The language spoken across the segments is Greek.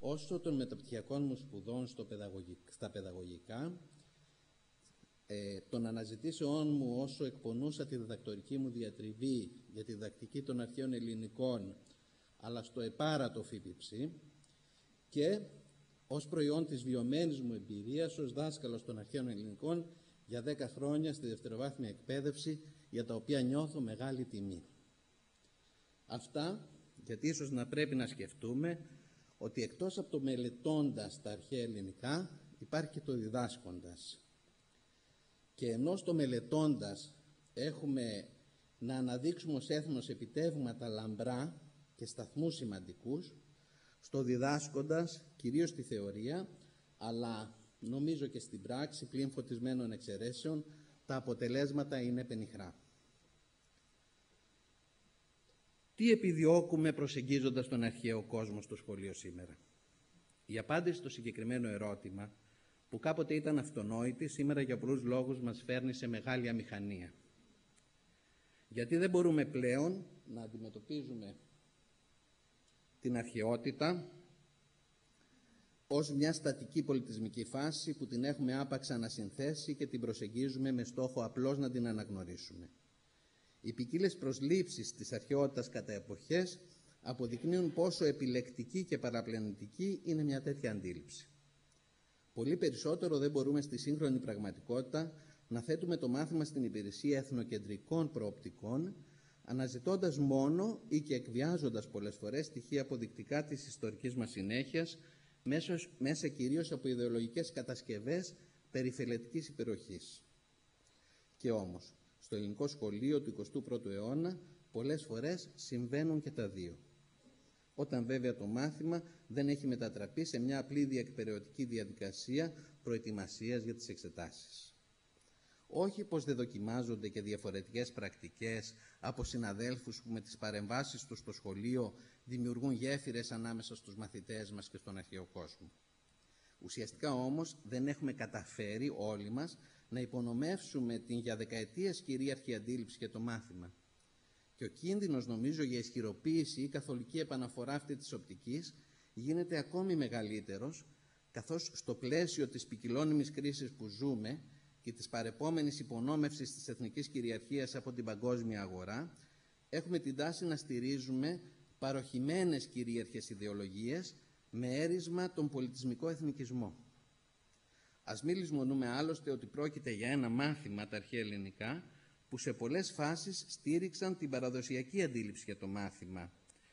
όσο των μεταπτυχιακών μου σπουδών στα παιδαγωγικά, των αναζητήσεών μου όσο εκπονούσα τη διδακτορική μου διατριβή για τη διδακτική των αρχαίων ελληνικών, αλλά στο επάρατο ΦΥΠΙΨΗ, και ως προϊόν της βιωμένης μου εμπειρίας ως δάσκαλος των αρχαίων ελληνικών για 10 χρόνια στη δευτεροβάθμια εκπαίδευση, για τα οποία νιώθω μεγάλη τιμή. Αυτά γιατί ίσως να πρέπει να σκεφτούμε ότι εκτός από το μελετώντας τα αρχαία ελληνικά υπάρχει και το διδάσκοντας. Και ενώ στο μελετώντας έχουμε να αναδείξουμε ως έθνος επιτεύγματα λαμπρά και σταθμούς σημαντικούς, στο διδάσκοντας, κυρίως στη θεωρία, αλλά νομίζω και στην πράξη, πλην φωτισμένων εξαιρέσεων, τα αποτελέσματα είναι πενιχρά. Τι επιδιώκουμε προσεγγίζοντας τον αρχαίο κόσμο στο σχολείο σήμερα? Η απάντηση στο συγκεκριμένο ερώτημα, που κάποτε ήταν αυτονόητη, σήμερα για πολλούς λόγους μας φέρνει σε μεγάλη αμηχανία. Γιατί δεν μπορούμε πλέον να αντιμετωπίζουμε την αρχαιότητα ως μια στατική πολιτισμική φάση που την έχουμε άπαξ ανασυνθέσει και την προσεγγίζουμε με στόχο απλώς να την αναγνωρίσουμε. Οι ποικίλες προσλήψεις της αρχαιότητας κατά εποχές αποδεικνύουν πόσο επιλεκτική και παραπλανητική είναι μια τέτοια αντίληψη. Πολύ περισσότερο δεν μπορούμε στη σύγχρονη πραγματικότητα να θέτουμε το μάθημα στην υπηρεσία εθνοκεντρικών προοπτικών, αναζητώντας μόνο ή και εκβιάζοντας πολλές φορές στοιχεία αποδεικτικά της ιστορικής μας συνέχειας, μέσα κυρίως από ιδεολογικές κατασκευές περιφελετικής υπεροχής. Και όμως, στο ελληνικό σχολείο του 21ου αιώνα, πολλές φορές συμβαίνουν και τα δύο. Όταν βέβαια το μάθημα δεν έχει μετατραπεί σε μια απλή διεκπεραιωτική διαδικασία προετοιμασίας για τις εξετάσεις. Όχι πως δεν δοκιμάζονται και διαφορετικές πρακτικές από συναδέλφους που με τις παρεμβάσεις τους στο σχολείο δημιουργούν γέφυρες ανάμεσα στους μαθητές μας και στον αρχαίο κόσμο. Ουσιαστικά όμως δεν έχουμε καταφέρει όλοι μας να υπονομεύσουμε την για δεκαετίες κυρίαρχη αντίληψη για το μάθημα. Και ο κίνδυνος, νομίζω, για ισχυροποίηση ή καθολική επαναφορά αυτή της οπτικής γίνεται ακόμη μεγαλύτερος, καθώς στο πλαίσιο της ποικιλώνυμης κρίσης που ζούμε και της παρεπόμενης υπονόμευσης της εθνικής κυριαρχίας από την παγκόσμια αγορά, έχουμε την τάση να στηρίζουμε παροχημένες κυρίαρχες ιδεολογίες με έρισμα τον πολιτισμικό εθνικισμό. Ας μην λησμονούμε άλλωστε ότι πρόκειται για ένα μάθημα, τα αρχαία ελληνικά, που σε πολλές φάσεις στήριξαν την παραδοσιακή αντίληψη για το μάθημα,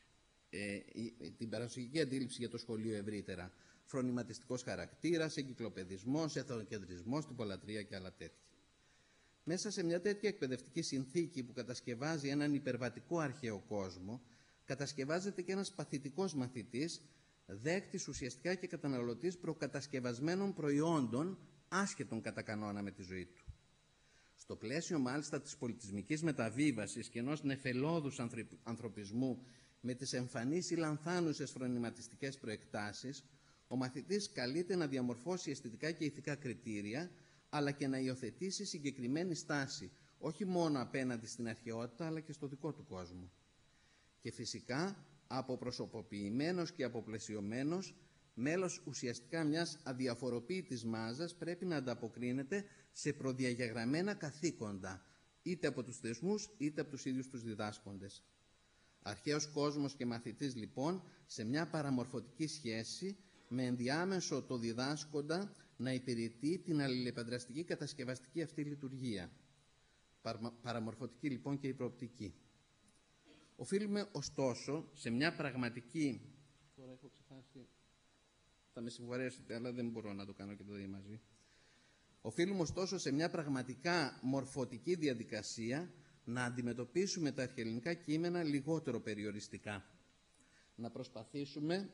την παραδοσιακή αντίληψη για το σχολείο ευρύτερα. Φρονηματιστικός χαρακτήρας, εγκυκλοπαιδισμός, εθνοκεντρισμός, τυπολατρεία και άλλα τέτοια. Μέσα σε μια τέτοια εκπαιδευτική συνθήκη που κατασκευάζει έναν υπερβατικό αρχαίο κόσμο, κατασκευάζεται και ένας παθητικός μαθητής, δέκτης ουσιαστικά και καταναλωτής προκατασκευασμένων προϊόντων, άσχετων κατά κανόνα με τη ζωή του. Στο πλαίσιο μάλιστα της πολιτισμικής μεταβίβασης και ενός νεφελώδους ανθρωπισμού με τις εμφανείς ή λανθάνουσες φρονηματιστικές προεκτάσεις, ο μαθητής καλείται να διαμορφώσει αισθητικά και ηθικά κριτήρια, αλλά και να υιοθετήσει συγκεκριμένη στάση, όχι μόνο απέναντι στην αρχαιότητα, αλλά και στο δικό του κόσμο. Και φυσικά, αποπροσωποποιημένος και αποπλαισιωμένος, μέλος ουσιαστικά μιας αδιαφοροποίητης μάζας, πρέπει να ανταποκρίνεται σε προδιαγεγραμμένα καθήκοντα, είτε από τους θεσμούς, είτε από τους ίδιους τους διδάσκοντες. Αρχαίος κόσμος και μαθητής, λοιπόν, σε μια παραμορφωτική σχέση, με ενδιάμεσο το διδάσκοντα να υπηρετεί την αλληλεπαντραστική κατασκευαστική αυτή λειτουργία. Παραμορφωτική, λοιπόν, και η προοπτική. Οφείλουμε, ωστόσο, σε μια πραγματική... Τώρα έχω ξεχάσει... Θα με συγχωρέσετε, αλλά δεν μπορώ να το κάνω και το δύο μαζί. Οφείλουμε, ωστόσο, σε μια πραγματικά μορφωτική διαδικασία να αντιμετωπίσουμε τα αρχαιοελληνικά κείμενα λιγότερο περιοριστικά. Να προσπαθήσουμε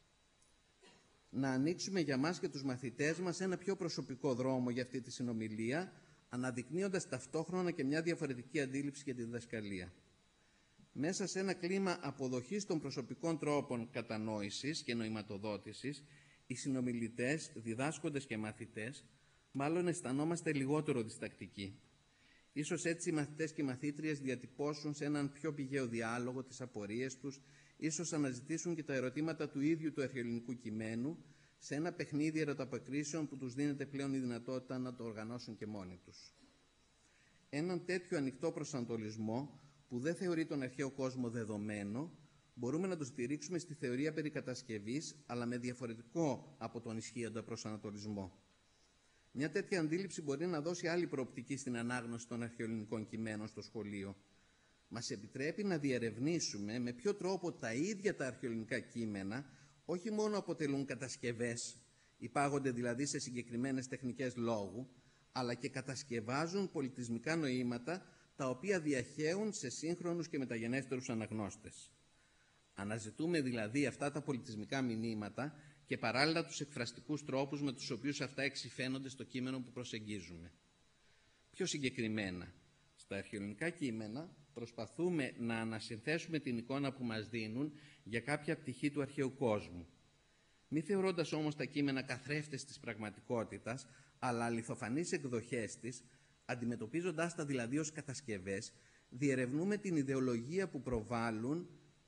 να ανοίξουμε για μας και τους μαθητές μας ένα πιο προσωπικό δρόμο για αυτή τη συνομιλία, αναδεικνύοντας ταυτόχρονα και μια διαφορετική αντίληψη για τη διδασκαλία. Μέσα σε ένα κλίμα αποδοχής των προσωπικών τρόπων κατανόησης και νοηματοδότησης, οι συνομιλητές, διδάσκοντες και μαθητές, μάλλον αισθανόμαστε λιγότερο διστακτικοί. Ίσως έτσι οι μαθητές και οι μαθήτριες διατυπώσουν σε έναν πιο πηγαίο διάλογο τις απορίες τους ίσως αναζητήσουν και τα ερωτήματα του ίδιου του αρχαιοελληνικού κειμένου σε ένα παιχνίδι ερωταποκρίσεων που τους δίνεται πλέον η δυνατότητα να το οργανώσουν και μόνοι τους. Έναν τέτοιο ανοιχτό προσανατολισμό, που δεν θεωρεί τον αρχαίο κόσμο δεδομένο, μπορούμε να το στηρίξουμε στη θεωρία περί κατασκευής, αλλά με διαφορετικό από τον ισχύοντα προσανατολισμό. Μια τέτοια αντίληψη μπορεί να δώσει άλλη προοπτική στην ανάγνωση των αρχαιοελληνικών κειμένων στο σχολείο. Μας επιτρέπει να διερευνήσουμε με ποιο τρόπο τα ίδια τα αρχαιοελληνικά κείμενα όχι μόνο αποτελούν κατασκευές, υπάγονται δηλαδή σε συγκεκριμένες τεχνικές λόγου, αλλά και κατασκευάζουν πολιτισμικά νοήματα τα οποία διαχέουν σε σύγχρονους και μεταγενέστερους αναγνώστες. Αναζητούμε δηλαδή αυτά τα πολιτισμικά μηνύματα και παράλληλα τους εκφραστικούς τρόπους με τους οποίους αυτά εξυφαίνονται στο κείμενο που προσεγγίζουμε. Πιο συγκεκριμένα, στα αρχαιοελληνικά κείμενα προσπαθούμε να ανασυνθέσουμε την εικόνα που μας δίνουν για κάποια πτυχή του αρχαίου κόσμου. Μη θεωρώντας όμως τα κείμενα καθρέφτες της πραγματικότητας, αλλά αληθοφανείς εκδοχές της, αντιμετωπίζοντάς τα δηλαδή ως κατασκευές, διερευνούμε την ιδεολογία που προβάλλουν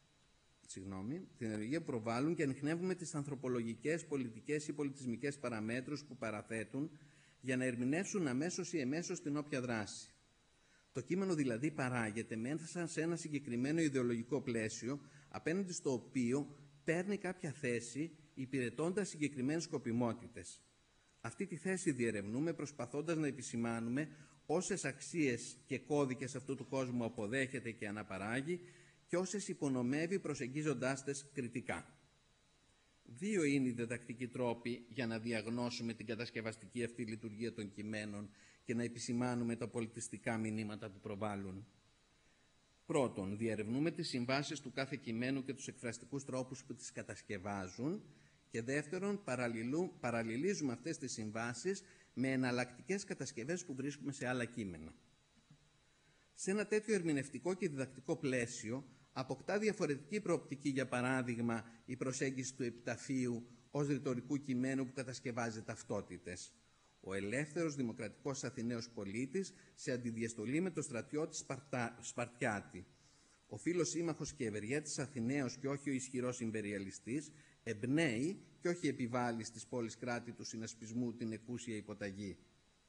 και ανιχνεύουμε τις ανθρωπολογικές, πολιτικές ή πολιτισμικές παραμέτρους που παραθέτουν για να ερμηνεύσουν αμέσως ή εμέσως την όποια δράση. Το κείμενο δηλαδή παράγεται μέσα σε ένα συγκεκριμένο ιδεολογικό πλαίσιο, απέναντι στο οποίο παίρνει κάποια θέση υπηρετώντας συγκεκριμένες σκοπιμότητες. Αυτή τη θέση διερευνούμε προσπαθώντας να επισημάνουμε όσες αξίες και κώδικες αυτού του κόσμου αποδέχεται και αναπαράγει και όσες υπονομεύει προσεγγίζοντάς τες κριτικά. Δύο είναι οι διδακτικοί τρόποι για να διαγνώσουμε την κατασκευαστική αυτή λειτουργία των κειμένων και να επισημάνουμε τα πολιτιστικά μηνύματα που προβάλλουν. Πρώτον, διερευνούμε τις συμβάσεις του κάθε κειμένου και τους εκφραστικούς τρόπους που τις κατασκευάζουν, και δεύτερον, παραλληλίζουμε αυτές τις συμβάσεις με εναλλακτικές κατασκευές που βρίσκουμε σε άλλα κείμενα. Σε ένα τέτοιο ερμηνευτικό και διδακτικό πλαίσιο αποκτά διαφορετική προοπτική, για παράδειγμα, η προσέγγιση του επιταφείου ως ρητορικού κειμένου που κατασκευάζει ταυτότητες. Ο ελεύθερος δημοκρατικός Αθηναίος πολίτης σε αντιδιαστολή με τον στρατιώτη Σπαρτιάτη. Ο φίλος σύμμαχος και ευεργέτης Αθηναίος και όχι ο ισχυρός ιμπεριαλιστής εμπνέει και όχι επιβάλλει στις πόλεις κράτη του συνασπισμού την εκούσια υποταγή.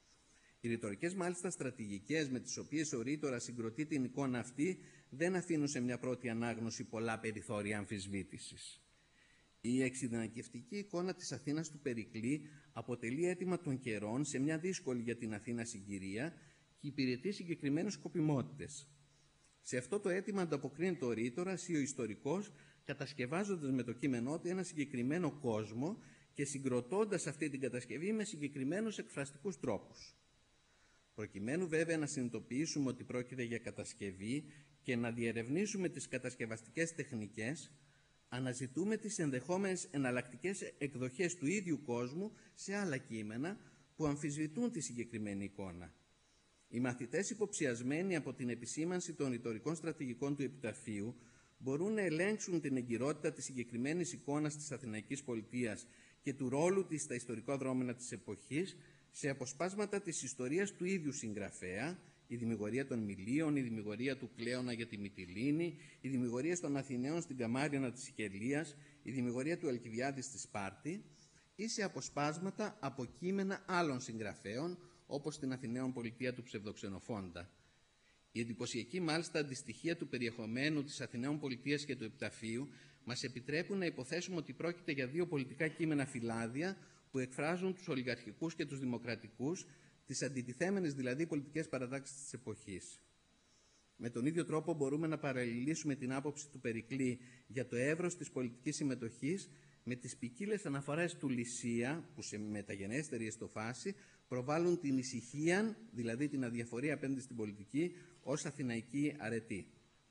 Οι ρητορικές μάλιστα στρατηγικές με τις οποίες ο ρήτορας συγκροτεί την εικόνα αυτή δεν αφήνουν σε μια πρώτη ανάγνωση πολλά περιθώρια αμφισβήτησης. Η εξειδανικευτική εικόνα της Αθήνας του Περικλή αποτελεί αίτημα των καιρών σε μια δύσκολη για την Αθήνα συγκυρία και υπηρετεί συγκεκριμένες σκοπιμότητες. Σε αυτό το αίτημα ανταποκρίνεται ο ρήτορας ή ο ιστορικός, κατασκευάζοντας με το κείμενό του ένα συγκεκριμένο κόσμο και συγκροτώντας αυτή την κατασκευή με συγκεκριμένους εκφραστικούς τρόπους. Προκειμένου βέβαια να συνειδητοποιήσουμε ότι πρόκειται για κατασκευή και να διερευνήσουμε τις κατασκευαστικές τεχνικές, αναζητούμε τις ενδεχόμενες εναλλακτικές εκδοχές του ίδιου κόσμου σε άλλα κείμενα που αμφισβητούν τη συγκεκριμένη εικόνα. Οι μαθητές υποψιασμένοι από την επισήμανση των ρητορικών στρατηγικών του επιταφείου μπορούν να ελέγξουν την εγκυρότητα της συγκεκριμένης εικόνας της Αθηναϊκής πολιτείας και του ρόλου της στα ιστορικά δρόμενα της εποχής σε αποσπάσματα της ιστορίας του ίδιου συγγραφέα, η δημιουργία των Μιλίων, η δημιουργία του Κλέωνα για τη Μυτιλήνη, η δημιουργία των Αθηναίων στην Καμάρινα της Σικελίας, η δημιουργία του Αλκιβιάδη στη Σπάρτη, ή σε αποσπάσματα από κείμενα άλλων συγγραφέων, όπως την Αθηναίων πολιτεία του Ψευδοξενοφόντα. Η εντυπωσιακή μάλιστα αντιστοιχεία του περιεχομένου της Αθηναίων πολιτείας και του επιταφείου μας επιτρέπουν να υποθέσουμε ότι πρόκειται για δύο πολιτικά κείμενα φυλάδια που εκφράζουν τους ολιγαρχικούς και τους δημοκρατικούς, τις αντιτιθέμενες δηλαδή πολιτικές παρατάξεις της εποχής. Με τον ίδιο τρόπο μπορούμε να παραλληλήσουμε την άποψη του Περικλή για το εύρος της πολιτικής συμμετοχής με τις ποικίλες αναφορές του Λυσία, που σε μεταγενέστερη εστοφάση προβάλλουν την ησυχία, δηλαδή την αδιαφορία απέναντι στην πολιτική, ως αθηναϊκή αρετή.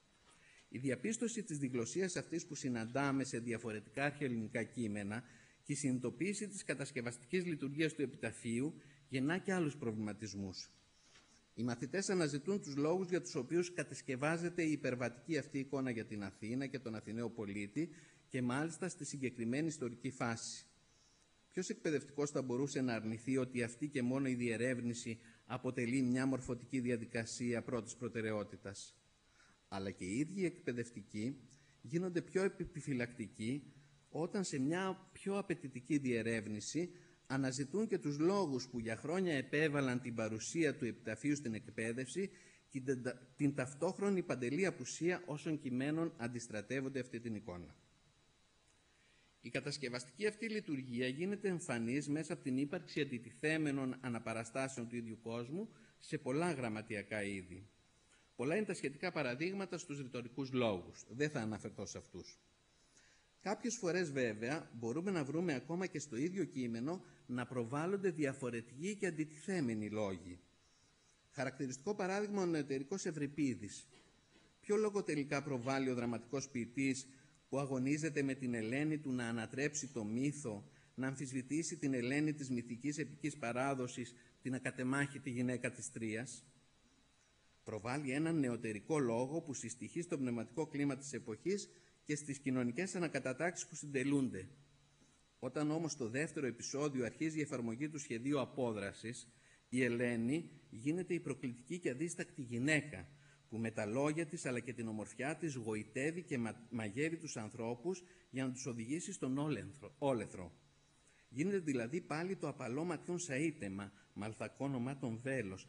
Η διαπίστωση της διγλωσσίας αυτής που συναντάμε σε διαφορετικά αρχαιοελληνικά κείμενα και η συνειδητοποίηση της κατασκευαστικής λειτουργίας του επιταφείου γεννά και άλλους προβληματισμούς. Οι μαθητές αναζητούν τους λόγους για τους οποίους κατασκευάζεται η υπερβατική αυτή εικόνα για την Αθήνα και τον Αθηναίο πολίτη και μάλιστα στη συγκεκριμένη ιστορική φάση. Ποιος εκπαιδευτικός θα μπορούσε να αρνηθεί ότι αυτή και μόνο η διερεύνηση αποτελεί μια μορφωτική διαδικασία πρώτης προτεραιότητας? Αλλά και οι ίδιοι εκπαιδευτικοί, γίνονται πιο επιφυλακτικοί όταν σε μια πιο απαιτητική διερεύνηση αναζητούν και τους λόγους που για χρόνια επέβαλαν την παρουσία του επιταφείου στην εκπαίδευση και την ταυτόχρονη παντελή απουσία όσων κειμένων αντιστρατεύονται αυτή την εικόνα. Η κατασκευαστική αυτή λειτουργία γίνεται εμφανής μέσα από την ύπαρξη αντιτιθέμενων αναπαραστάσεων του ίδιου κόσμου σε πολλά γραμματιακά είδη. Πολλά είναι τα σχετικά παραδείγματα στους ρητορικούς λόγους. Δεν θα αναφερθώ σε αυτούς. Κάποιες φορές βέβαια μπορούμε να βρούμε ακόμα και στο ίδιο κείμενο να προβάλλονται διαφορετικοί και αντιτιθέμενοι λόγοι. Χαρακτηριστικό παράδειγμα ο νεωτερικός Ευρυπίδης. Ποιο λόγο τελικά προβάλλει ο δραματικός ποιητής που αγωνίζεται με την Ελένη του να ανατρέψει το μύθο, να αμφισβητήσει την Ελένη της μυθικής επικής παράδοσης, την ακατεμάχητη γυναίκα της Τρίας? Προβάλλει έναν νεωτερικό λόγο που συστοιχεί στο πνευματικό κλίμα της εποχής και στις κοινωνικές ανακατατάξεις που συντελούνται. Όταν όμως στο δεύτερο επεισόδιο αρχίζει η εφαρμογή του σχεδίου απόδρασης, η Ελένη γίνεται η προκλητική και αδίστακτη γυναίκα που με τα λόγια της αλλά και την ομορφιά της γοητεύει και μαγεύει τους ανθρώπους για να τους οδηγήσει στον όλεθρο. Γίνεται δηλαδή πάλι το απαλό ματιών σαΐτεμα, μαλθακό ονομάτων βέλος,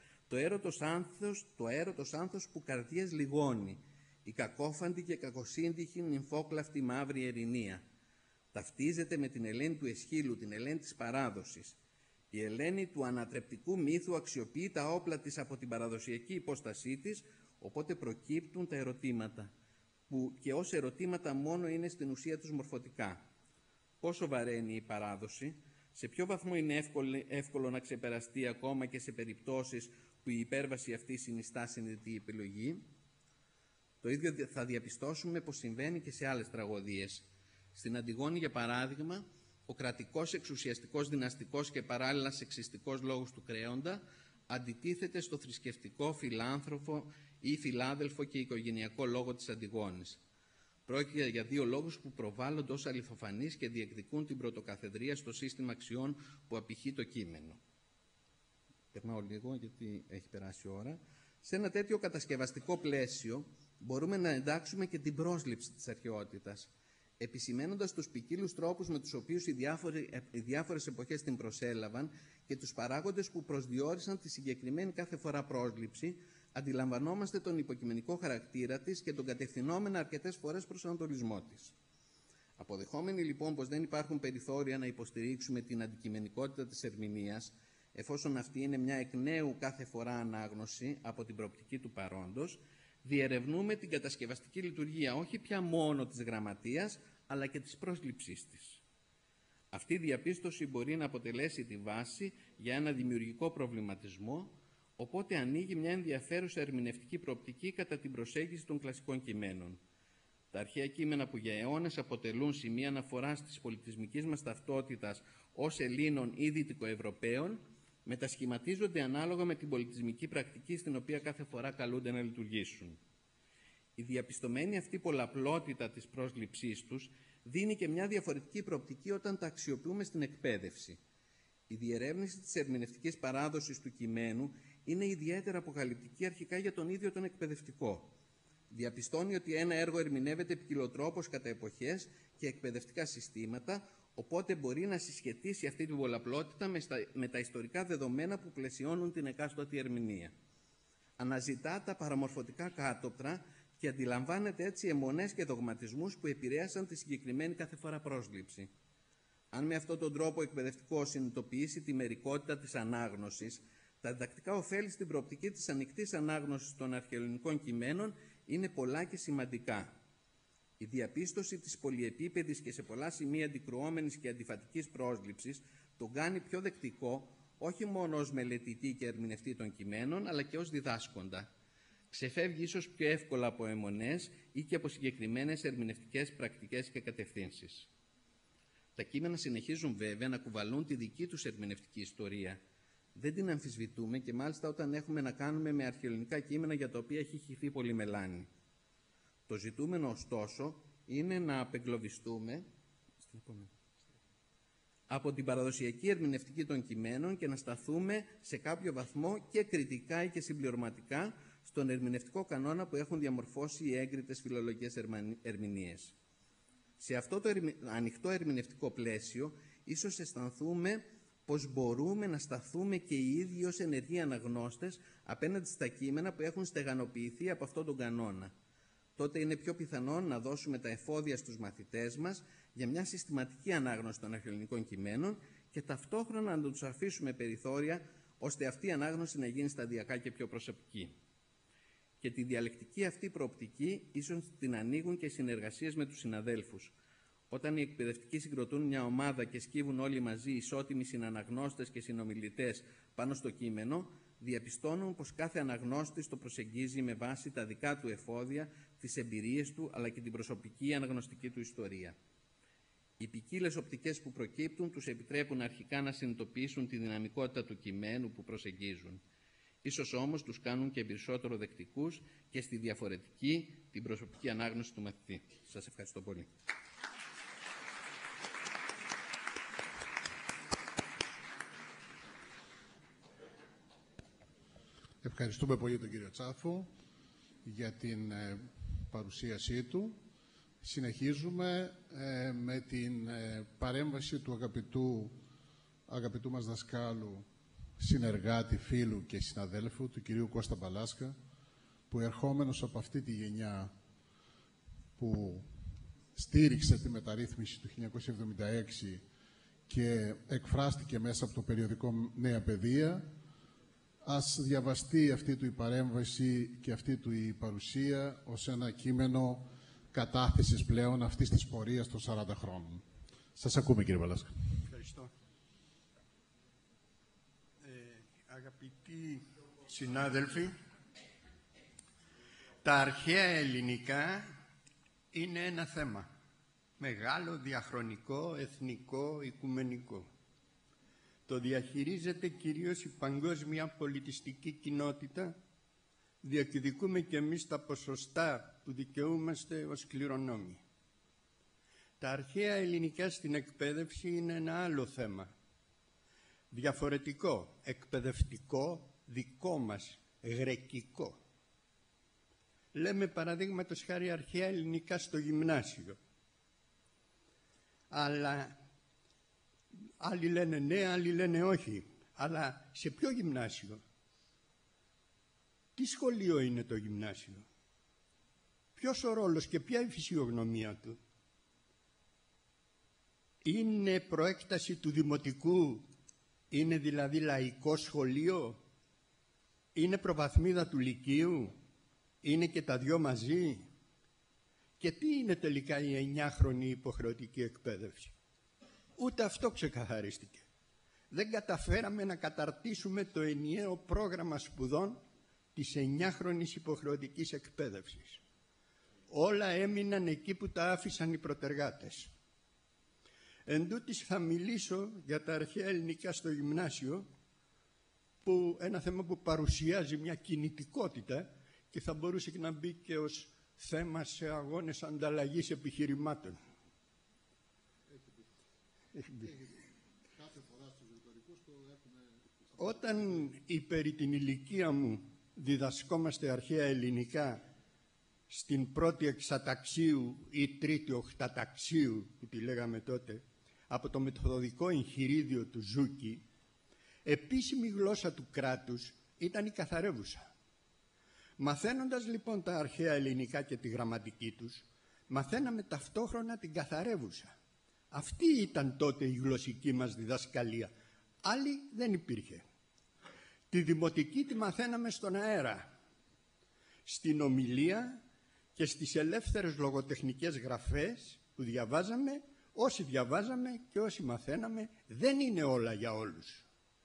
το έρωτος άνθος που καρδιές λιγώνει, η κακόφαντη και κακοσύντυχη νυμφόκλαυτη μαύρη ερηνία. Ταυτίζεται με την Ελένη του Εσχύλου, την Ελένη της παράδοσης. Η Ελένη του ανατρεπτικού μύθου αξιοποιεί τα όπλα της από την παραδοσιακή υπόστασή της, οπότε προκύπτουν τα ερωτήματα, που και ως ερωτήματα μόνο είναι στην ουσία τους μορφωτικά. Πόσο βαραίνει η παράδοση, σε ποιο βαθμό είναι εύκολο να ξεπεραστεί ακόμα και σε περιπτώσεις που η υπέρβαση αυτή συνιστά συνειδητή επιλογή? Το ίδιο θα διαπιστώσουμε πως συμβαίνει και σε άλλες τραγωδίες. Στην Αντιγόνη, για παράδειγμα, ο κρατικός, εξουσιαστικός, δυναστικός και παράλληλα σεξιστικός λόγος του Κρέοντα αντιτίθεται στο θρησκευτικό, φιλάνθρωπο ή φιλάδελφο και οικογενειακό λόγο της Αντιγόνης. Πρόκειται για δύο λόγους που προβάλλονται ως αληθοφανείς και διεκδικούν την πρωτοκαθεδρία στο σύστημα αξιών που απηχεί το κείμενο. Περνάω λίγο γιατί έχει περάσει η ώρα. Σε ένα τέτοιο κατασκευαστικό πλαίσιο μπορούμε να εντάξουμε και την πρόσληψη της αρχαιότητας, επισημένοντας τους ποικίλους τρόπους με τους οποίους οι διάφορες εποχές την προσέλαβαν και τους παράγοντες που προσδιορίσαν τη συγκεκριμένη κάθε φορά πρόσληψη, αντιλαμβανόμαστε τον υποκειμενικό χαρακτήρα της και τον κατευθυνόμενο αρκετές φορές προσανατολισμό της. Αποδεχόμενοι λοιπόν πως δεν υπάρχουν περιθώρια να υποστηρίξουμε την αντικειμενικότητα της ερμηνείας, εφόσον αυτή είναι μια εκ νέου κάθε φορά ανάγνωση από την προοπτική του παρόντος, διερευνούμε την κατασκευαστική λειτουργία όχι πια μόνο της γραμματείας, αλλά και της πρόσληψής της. Αυτή η διαπίστωση μπορεί να αποτελέσει τη βάση για ένα δημιουργικό προβληματισμό, οπότε ανοίγει μια ενδιαφέρουσα ερμηνευτική προοπτική κατά την προσέγγιση των κλασικών κειμένων. Τα αρχαία κείμενα που για αιώνες αποτελούν σημεία αναφοράς της πολιτισμικής μας ταυτότητας ως Ελλήνων ή Δυτικοευρωπαίων, μετασχηματίζονται ανάλογα με την πολιτισμική πρακτική στην οποία κάθε φορά καλούνται να λειτουργήσουν. Η διαπιστωμένη αυτή πολλαπλότητα της πρόσληψής τους δίνει και μια διαφορετική προοπτική όταν τα αξιοποιούμε στην εκπαίδευση. Η διερεύνηση της ερμηνευτικής παράδοσης του κειμένου είναι ιδιαίτερα αποκαλυπτική αρχικά για τον ίδιο τον εκπαιδευτικό. Διαπιστώνει ότι ένα έργο ερμηνεύεται ποικιλοτρόπως κατά εποχές και εκπαιδευτικά συστήματα, οπότε μπορεί να συσχετίσει αυτή την πολλαπλότητα με τα ιστορικά δεδομένα που πλαισιώνουν την εκάστοτε ερμηνεία. Αναζητά τα παραμορφωτικά κάτωπτρα και αντιλαμβάνεται έτσι αιμονές και δογματισμούς που επηρέασαν τη συγκεκριμένη κάθε φορά πρόσληψη. Αν με αυτόν τον τρόπο εκπαιδευτικό συνειδητοποιήσει τη μερικότητα της ανάγνωσης, τα διδακτικά ωφέλη στην προοπτική της ανοιχτής ανάγνωσης των αρχαιοελληνικών κειμένων είναι πολλά και σημαντικά. Η διαπίστωση της πολυεπίπεδης και σε πολλά σημεία αντικρουόμενης και αντιφατικής πρόσληψης τον κάνει πιο δεκτικό όχι μόνο ως μελετητή και ερμηνευτή των κειμένων, αλλά και ως διδάσκοντα. Ξεφεύγει ίσως πιο εύκολα από αιμονές ή και από συγκεκριμένες ερμηνευτικές πρακτικές και κατευθύνσεις. Τα κείμενα συνεχίζουν βέβαια να κουβαλούν τη δική τους ερμηνευτική ιστορία. Δεν την αμφισβητούμε και μάλιστα όταν έχουμε να κάνουμε με αρχαιοελληνικά κείμενα για τα οποία έχει χυθεί πολύ μελάνη. Το ζητούμενο ωστόσο είναι να απεγκλωβιστούμε από την παραδοσιακή ερμηνευτική των κειμένων και να σταθούμε σε κάποιο βαθμό και κριτικά ή και συμπληρωματικά στον ερμηνευτικό κανόνα που έχουν διαμορφώσει οι έγκριτες φιλολογικές ερμηνείες. Σε αυτό το ανοιχτό ερμηνευτικό πλαίσιο, ίσως αισθανθούμε πως μπορούμε να σταθούμε και οι ίδιοι ως ενεργοί αναγνώστες απέναντι στα κείμενα που έχουν στεγανοποιηθεί από αυτόν τον κανόνα. Τότε είναι πιο πιθανόν να δώσουμε τα εφόδια στους μαθητές μας για μια συστηματική ανάγνωση των αρχαιοελληνικών κειμένων και ταυτόχρονα να τους αφήσουμε περιθώρια ώστε αυτή η ανάγνωση να γίνει σταδιακά και πιο προσωπική. Και τη διαλεκτική αυτή προοπτική ίσως την ανοίγουν και οι συνεργασίες με τους συναδέλφους. Όταν οι εκπαιδευτικοί συγκροτούν μια ομάδα και σκύβουν όλοι μαζί ισότιμοι συναναγνώστες και συνομιλητές πάνω στο κείμενο, διαπιστώνουν πως κάθε αναγνώστης το προσεγγίζει με βάση τα δικά του εφόδια, τις εμπειρίες του, αλλά και την προσωπική αναγνωστική του ιστορία. Οι ποικίλες οπτικές που προκύπτουν τους επιτρέπουν αρχικά να συνειδητοποιήσουν τη δυναμικότητα του κειμένου που προσεγγίζουν. Ίσως όμως τους κάνουν και περισσότερο δεκτικούς και στη διαφορετική, την προσωπική ανάγνωση του μαθητή. Σας ευχαριστώ πολύ. Ευχαριστούμε πολύ τον κύριο Τσάφο για την παρουσίασή του. Συνεχίζουμε με την παρέμβαση του αγαπητού μας δασκάλου, συνεργάτη, φίλου και συναδέλφου, του κυρίου Κώστα Μπαλάσκα, που ερχόμενος από αυτή τη γενιά που στήριξε τη μεταρρύθμιση του 1976 και εκφράστηκε μέσα από το περιοδικό Νέα Παιδεία, ας διαβαστεί αυτή του η παρέμβαση και αυτή του η παρουσία ως ένα κείμενο κατάθεσης πλέον αυτής της πορείας των 40 χρόνων. Σας ακούμε, κύριε Μπαλάσκα. Ευχαριστώ. Αγαπητοί συνάδελφοι, τα αρχαία ελληνικά είναι ένα θέμα. Μεγάλο, διαχρονικό, εθνικό, οικουμενικό. Το διαχειρίζεται κυρίως η παγκόσμια πολιτιστική κοινότητα. Διεκδικούμε και εμείς τα ποσοστά που δικαιούμαστε ως κληρονόμοι. Τα αρχαία ελληνικά στην εκπαίδευση είναι ένα άλλο θέμα. Διαφορετικό, εκπαιδευτικό, δικό μας, γρεκικό. Λέμε παραδείγματος χάρη αρχαία ελληνικά στο γυμνάσιο. Αλλά άλλοι λένε ναι, άλλοι λένε όχι. Αλλά σε ποιο γυμνάσιο? Τι σχολείο είναι το γυμνάσιο? Ποιος ο ρόλος και ποια η φυσιογνωμία του? Είναι προέκταση του δημοτικού? Είναι δηλαδή λαϊκό σχολείο? Είναι προβαθμίδα του λυκείου? Είναι και τα δυο μαζί? Και τι είναι τελικά η 9χρονη υποχρεωτική εκπαίδευση? Ούτε αυτό ξεκαθαρίστηκε. Δεν καταφέραμε να καταρτήσουμε το ενιαίο πρόγραμμα σπουδών της 9χρονης υποχρεωτικής εκπαίδευσης. Όλα έμειναν εκεί που τα άφησαν οι προτεργάτες. Εν τούτοις θα μιλήσω για τα αρχαία ελληνικά στο γυμνάσιο, που ένα θέμα που παρουσιάζει μια κινητικότητα και θα μπορούσε και να μπει και ως θέμα σε αγώνες ανταλλαγής επιχειρημάτων. Όταν περί την ηλικία μου διδασκόμαστε αρχαία ελληνικά στην πρώτη εξαταξίου ή τρίτη οχταταξίου, που τη λέγαμε τότε, από το μεθοδικό εγχειρίδιο του Ζούκη, επίσημη γλώσσα του κράτους ήταν η καθαρεύουσα. Μαθαίνοντας λοιπόν τα αρχαία ελληνικά και τη γραμματική τους, μαθαίναμε ταυτόχρονα την καθαρεύουσα. Αυτή ήταν τότε η γλωσσική μας διδασκαλία. Άλλη δεν υπήρχε. Τη δημοτική τη μαθαίναμε στον αέρα, στην ομιλία και στις ελεύθερες λογοτεχνικές γραφές που διαβάζαμε. Όσοι διαβάζαμε και όσοι μαθαίναμε, δεν είναι όλα για όλους.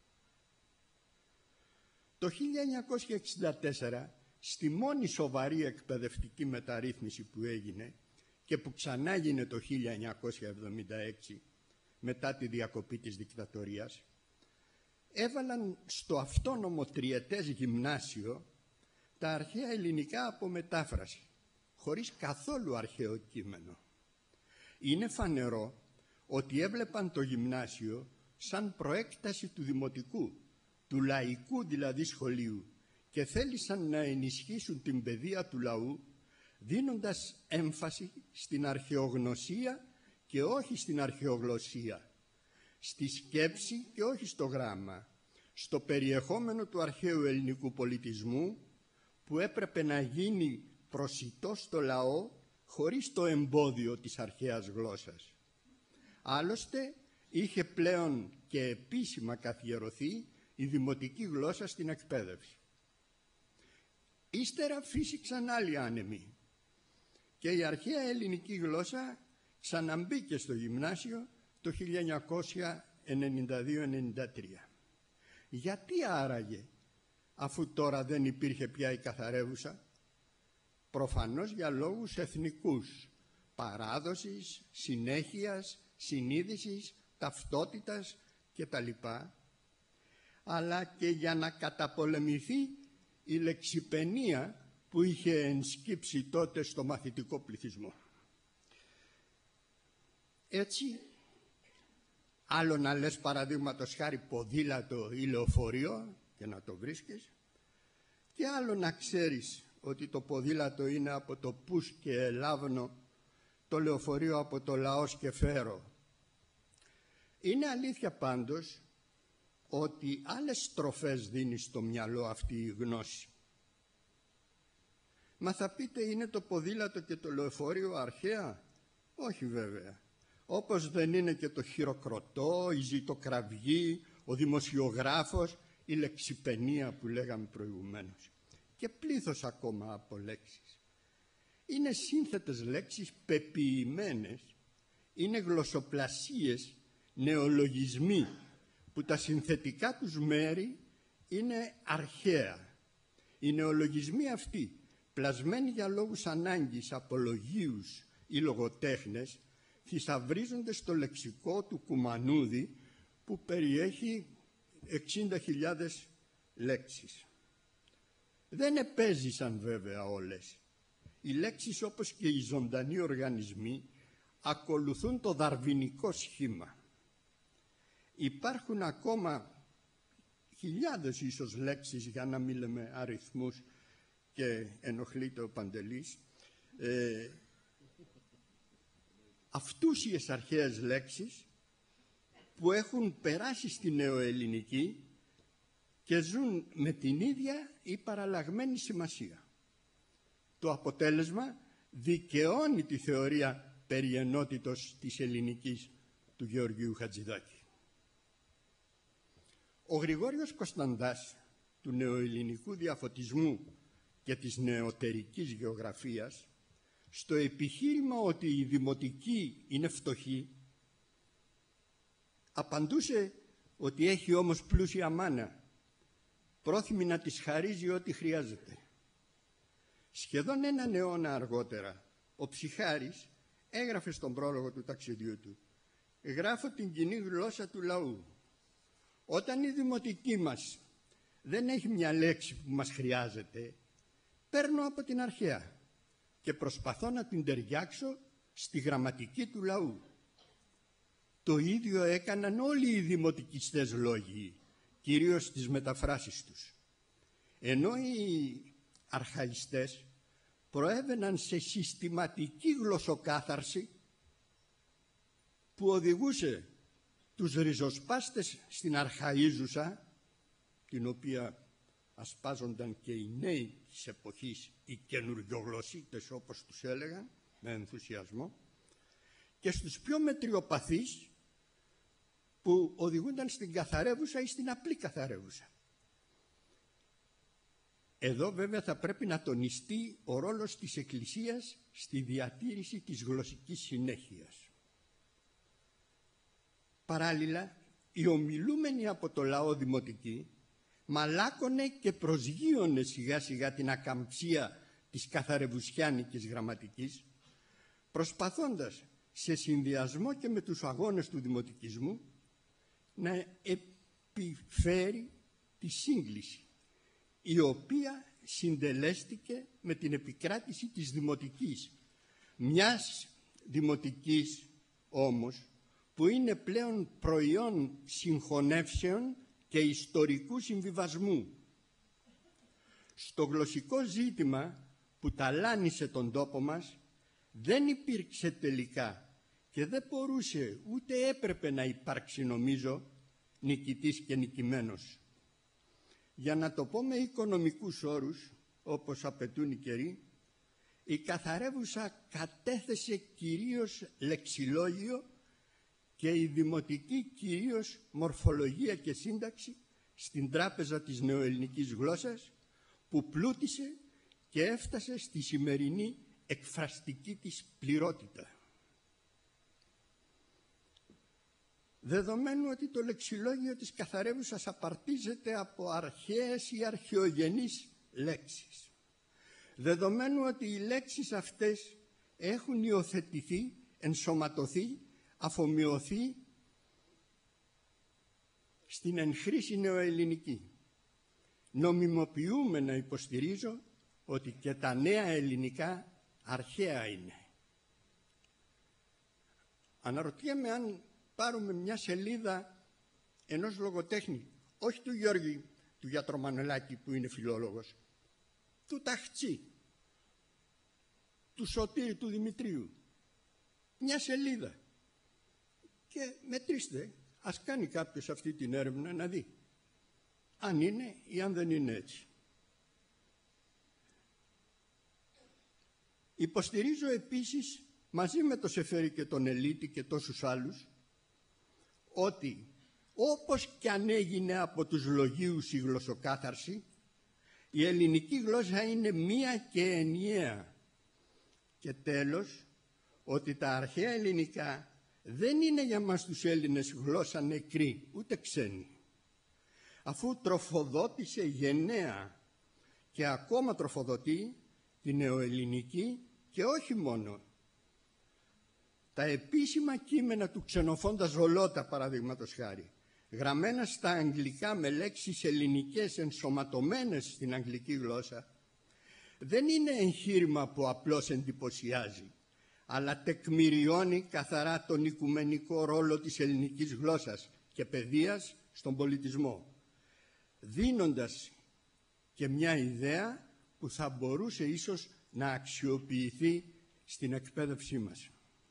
Το 1964, στη μόνη σοβαρή εκπαιδευτική μεταρρύθμιση που έγινε και που ξανά έγινε το 1976, μετά τη διακοπή της δικτατορίας, έβαλαν στο αυτόνομο τριετές γυμνάσιο τα αρχαία ελληνικά από μετάφραση, χωρίς καθόλου αρχαίο κείμενο. Είναι φανερό ότι έβλεπαν το γυμνάσιο σαν προέκταση του δημοτικού, του λαϊκού δηλαδή σχολείου, και θέλησαν να ενισχύσουν την παιδεία του λαού, δίνοντας έμφαση στην αρχαιογνωσία και όχι στην αρχαιογλωσσία, στη σκέψη και όχι στο γράμμα, στο περιεχόμενο του αρχαίου ελληνικού πολιτισμού που έπρεπε να γίνει προσιτό στο λαό χωρίς το εμπόδιο της αρχαίας γλώσσας. Άλλωστε, είχε πλέον και επίσημα καθιερωθεί η δημοτική γλώσσα στην εκπαίδευση. Ύστερα φύσηξαν άλλοι άνεμοι και η αρχαία ελληνική γλώσσα ξαναμπήκε στο γυμνάσιο το 1992-93. Γιατί άραγε, αφού τώρα δεν υπήρχε πια η καθαρεύουσα? Προφανώς για λόγους εθνικούς, παράδοσης, συνέχειας, συνείδησης, ταυτότητας κτλ. Αλλά και για να καταπολεμηθεί η λεξιπαινία που είχε ενσκύψει τότε στο μαθητικό πληθυσμό. Έτσι, άλλο να λες παραδείγματος χάρη ποδήλατο ή λεωφορείο και να το βρίσκεις, και άλλο να ξέρεις ότι το ποδήλατο είναι από το Πους και Ελάβνο, το λεωφορείο από το Λαός και Φέρο. Είναι αλήθεια πάντως ότι άλλες στροφές δίνει στο μυαλό αυτή η γνώση. Μα θα πείτε, είναι το ποδήλατο και το λεωφορείο αρχαία? Όχι βέβαια. Όπως δεν είναι και το χειροκροτό, η ζητοκραυγή, ο δημοσιογράφος, η λεξιπαινία που λέγαμε προηγουμένως. Και πλήθος ακόμα από λέξεις. Είναι σύνθετες λέξεις πεποιημένες, είναι γλωσσοπλασίες, νεολογισμοί που τα συνθετικά τους μέρη είναι αρχαία. Οι νεολογισμοί αυτοί, πλασμένοι για λόγους ανάγκης από λογίους ή λογοτέχνες, θησαυρίζονται στο λεξικό του Κουμανούδη που περιέχει 60.000 λέξεις. Δεν επέζησαν βέβαια όλες. Οι λέξεις, όπως και οι ζωντανοί οργανισμοί, ακολουθούν το δαρβινικό σχήμα. Υπάρχουν ακόμα χιλιάδες ίσως λέξεις, για να μην λέμε αριθμούς, και ενοχλείται ο Παντελής, αυτούσιες αρχαίες λέξεις που έχουν περάσει στη νεοελληνική και ζουν με την ίδια ή παραλλαγμένη σημασία. Το αποτέλεσμα δικαιώνει τη θεωρία περί ενότητος της ελληνικής του Γεωργίου Χατζηδάκη. Ο Γρηγόριος Κωνσταντάς του νεοελληνικού διαφωτισμού και της νεωτερικής γεωγραφίας, στο επιχείρημα ότι η δημοτική είναι φτωχή, απαντούσε ότι έχει όμως πλούσια μάνα, πρόθυμη να της χαρίζει ό,τι χρειάζεται. Σχεδόν έναν αιώνα αργότερα, ο Ψυχάρης έγραφε στον πρόλογο του ταξιδιού του: «Γράφω την κοινή γλώσσα του λαού. Όταν η δημοτική μας δεν έχει μια λέξη που μας χρειάζεται, παίρνω από την αρχαία και προσπαθώ να την ταιριάξω στη γραμματική του λαού». Το ίδιο έκαναν όλοι οι δημοτικιστές λόγοι, κυρίως στις μεταφράσεις τους. Ενώ οι αρχαϊστές προέβαιναν σε συστηματική γλωσσοκάθαρση που οδηγούσε τους ριζοσπάστες στην αρχαΐζουσα, την οποία ασπάζονταν και οι νέοι της εποχής, οι καινουριογλωσσίτες όπως τους έλεγαν με ενθουσιασμό, και στους πιο μετριοπαθείς που οδηγούνταν στην καθαρεύουσα ή στην απλή καθαρεύουσα. Εδώ βέβαια θα πρέπει να τονιστεί ο ρόλος της Εκκλησίας στη διατήρηση της γλωσσικής συνέχειας. Παράλληλα, οι ομιλούμενοι από το λαό δημοτικοί μαλάκωνε και προσγείωνε σιγά σιγά την ακαμψία της καθαρεβουσιάνικης γραμματικής, προσπαθώντας σε συνδυασμό και με τους αγώνες του δημοτικισμού να επιφέρει τη σύγκληση, η οποία συντελέστηκε με την επικράτηση της δημοτικής, μιας δημοτικής όμως που είναι πλέον προϊόν συγχωνεύσεων και ιστορικού συμβιβασμού. Στο γλωσσικό ζήτημα που ταλάνισε τον τόπο μας δεν υπήρξε τελικά και δεν μπορούσε ούτε έπρεπε να υπάρξει, νομίζω, νικητής και νικημένος. Για να το πω με οικονομικούς όρους, όπως απαιτούν οι καιροί, η καθαρεύουσα κατέθεσε κυρίως λεξιλόγιο και η δημοτική κυρίως μορφολογία και σύνταξη στην τράπεζα της νεοελληνικής γλώσσας, που πλούτησε και έφτασε στη σημερινή εκφραστική της πληρότητα. Δεδομένου ότι το λεξιλόγιο της καθαρεύουσας απαρτίζεται από αρχαίες ή αρχαιογενείς λέξεις, δεδομένου ότι οι λέξεις αυτές έχουν υιοθετηθεί, ενσωματωθεί, αφομοιωθεί στην εν χρήση νεοελληνική, νομιμοποιούμε να υποστηρίζω ότι και τα νέα ελληνικά αρχαία είναι. Αναρωτιέμαι αν πάρουμε μια σελίδα ενός λογοτέχνη, όχι του Γιώργη του Γιατρομανολάκη που είναι φιλόλογος, του Ταχτσή, του Σωτήρη του Δημητρίου, μια σελίδα, και μετρήστε, ας κάνει κάποιος αυτή την έρευνα να δει αν είναι ή αν δεν είναι έτσι. Υποστηρίζω επίσης, μαζί με το Σεφέρη και τον Ελίτη και τόσους άλλους, ότι όπως κι αν έγινε από τους λογίους η γλωσσοκάθαρση, η ελληνική γλώσσα είναι μία και ενιαία. Και τέλος, ότι τα αρχαία ελληνικά δεν είναι για μας τους Έλληνες γλώσσα νεκρή, ούτε ξένη, αφού τροφοδότησε γενναία και ακόμα τροφοδοτεί τη νεοελληνική και όχι μόνο. Τα επίσημα κείμενα του Ξενοφόντα Ζολότα, παραδείγματος χάρη, γραμμένα στα αγγλικά με λέξεις ελληνικές ενσωματωμένες στην αγγλική γλώσσα, δεν είναι εγχείρημα που απλώς εντυπωσιάζει, αλλά τεκμηριώνει καθαρά τον οικουμενικό ρόλο της ελληνικής γλώσσας και παιδείας στον πολιτισμό, δίνοντας και μια ιδέα που θα μπορούσε ίσως να αξιοποιηθεί στην εκπαίδευσή μας.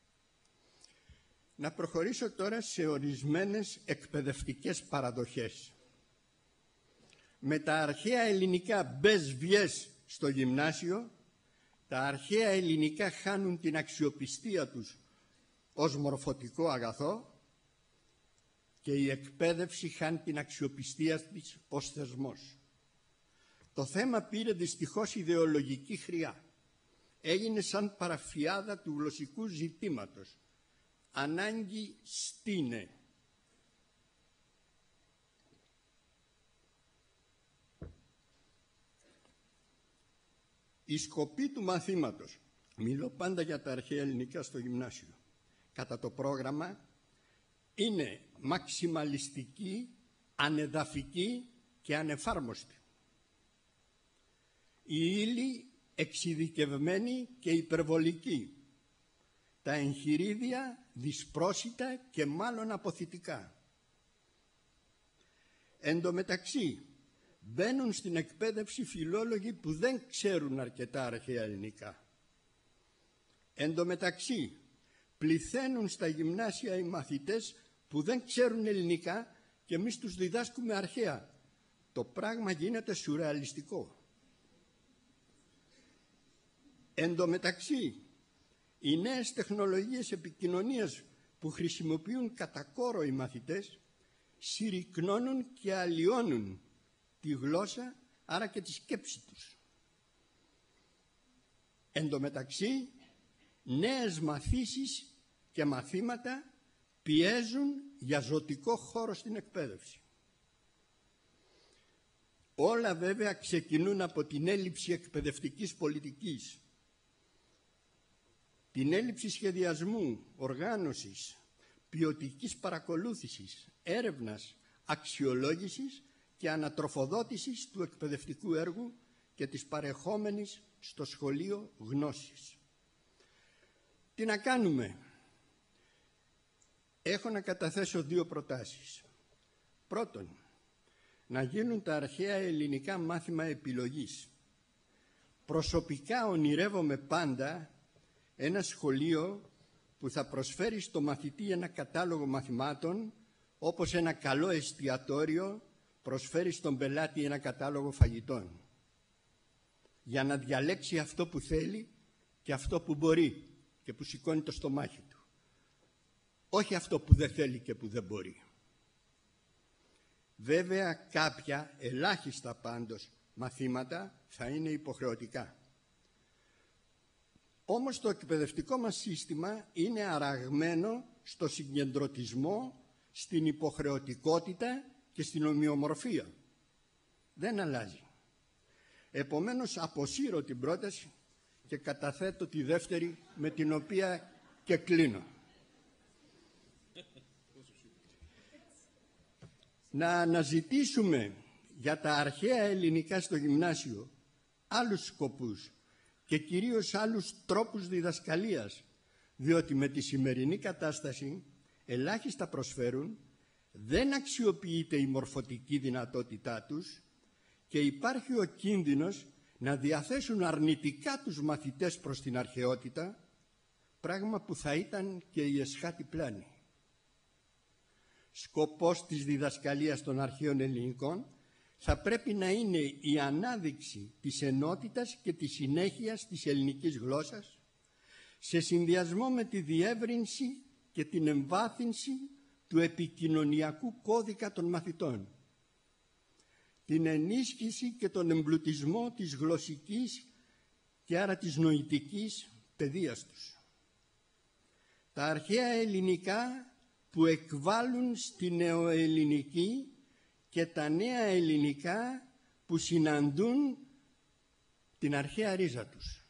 Να προχωρήσω τώρα σε ορισμένες εκπαιδευτικές παραδοχές. Με τα αρχαία ελληνικά μπες βιές στο γυμνάσιο, τα αρχαία ελληνικά χάνουν την αξιοπιστία τους ως μορφωτικό αγαθό και η εκπαίδευση χάνει την αξιοπιστία της ως θεσμός. Το θέμα πήρε δυστυχώς ιδεολογική χρειά. Έγινε σαν παραφιάδα του γλωσσικού ζητήματος. Ανάγκη στείνε. Η σκοπή του μαθήματος, μιλώ πάντα για τα αρχαία ελληνικά στο γυμνάσιο, κατά το πρόγραμμα είναι μαξιμαλιστική, ανεδαφική και ανεφάρμοστη. Η ύλη εξειδικευμένη και υπερβολική. Τα εγχειρίδια δυσπρόσιτα και μάλλον αποθητικά. Εν τω μεταξύ, μπαίνουν στην εκπαίδευση φιλόλογοι που δεν ξέρουν αρκετά αρχαία ελληνικά. Εν τω μεταξύ, πληθαίνουν στα γυμνάσια οι μαθητές που δεν ξέρουν ελληνικά και εμείς τους διδάσκουμε αρχαία. Το πράγμα γίνεται σουρεαλιστικό. Εν τω μεταξύ, οι νέες τεχνολογίες επικοινωνίας που χρησιμοποιούν κατά κόρο οι μαθητές συρρυκνώνουν και αλλοιώνουν τη γλώσσα, άρα και τη σκέψη τους. Εν τω μεταξύ, νέες μαθήσεις και μαθήματα πιέζουν για ζωτικό χώρο στην εκπαίδευση. Όλα βέβαια ξεκινούν από την έλλειψη εκπαιδευτικής πολιτικής, την έλλειψη σχεδιασμού, οργάνωσης, ποιοτικής παρακολούθησης, έρευνας, αξιολόγησης και ανατροφοδότησης του εκπαιδευτικού έργου και της παρεχόμενης στο σχολείο γνώσης. Τι να κάνουμε? Έχω να καταθέσω δύο προτάσεις. Πρώτον, να γίνουν τα αρχαία ελληνικά μάθημα επιλογής Προσωπικά ονειρεύομαι πάντα ένα σχολείο που θα προσφέρει στο μαθητή ένα κατάλογο μαθημάτων, όπως ένα καλό εστιατόριο προσφέρει στον πελάτη ένα κατάλογο φαγητών, για να διαλέξει αυτό που θέλει και αυτό που μπορεί και που σηκώνει το στομάχι του. Όχι αυτό που δεν θέλει και που δεν μπορεί. Βέβαια κάποια, ελάχιστα πάντως, μαθήματα θα είναι υποχρεωτικά. Όμως το εκπαιδευτικό μας σύστημα είναι αραγμένο στο συγκεντρωτισμό, στην υποχρεωτικότητα και στην ομοιομορφία. Δεν αλλάζει. Επομένως αποσύρω την πρόταση και καταθέτω τη δεύτερη, με την οποία και κλείνω. Να αναζητήσουμε για τα αρχαία ελληνικά στο γυμνάσιο άλλους σκοπούς και κυρίως άλλους τρόπους διδασκαλίας, διότι με τη σημερινή κατάσταση ελάχιστα προσφέρουν, δεν αξιοποιείται η μορφωτική δυνατότητά τους και υπάρχει ο κίνδυνος να διαθέσουν αρνητικά τους μαθητές προς την αρχαιότητα, πράγμα που θα ήταν και η εσχάτη πλάνη. Σκοπός της διδασκαλίας των αρχαίων ελληνικών θα πρέπει να είναι η ανάδειξη της ενότητας και της συνέχειας της ελληνικής γλώσσας, σε συνδυασμό με τη διεύρυνση και την εμβάθυνση του επικοινωνιακού κώδικα των μαθητών, την ενίσχυση και τον εμπλουτισμό της γλωσσικής και άρα της νοητικής παιδείας τους. Τα αρχαία ελληνικά που εκβάλλουν στη νεοελληνική και τα νέα ελληνικά που συναντούν την αρχαία ρίζα τους.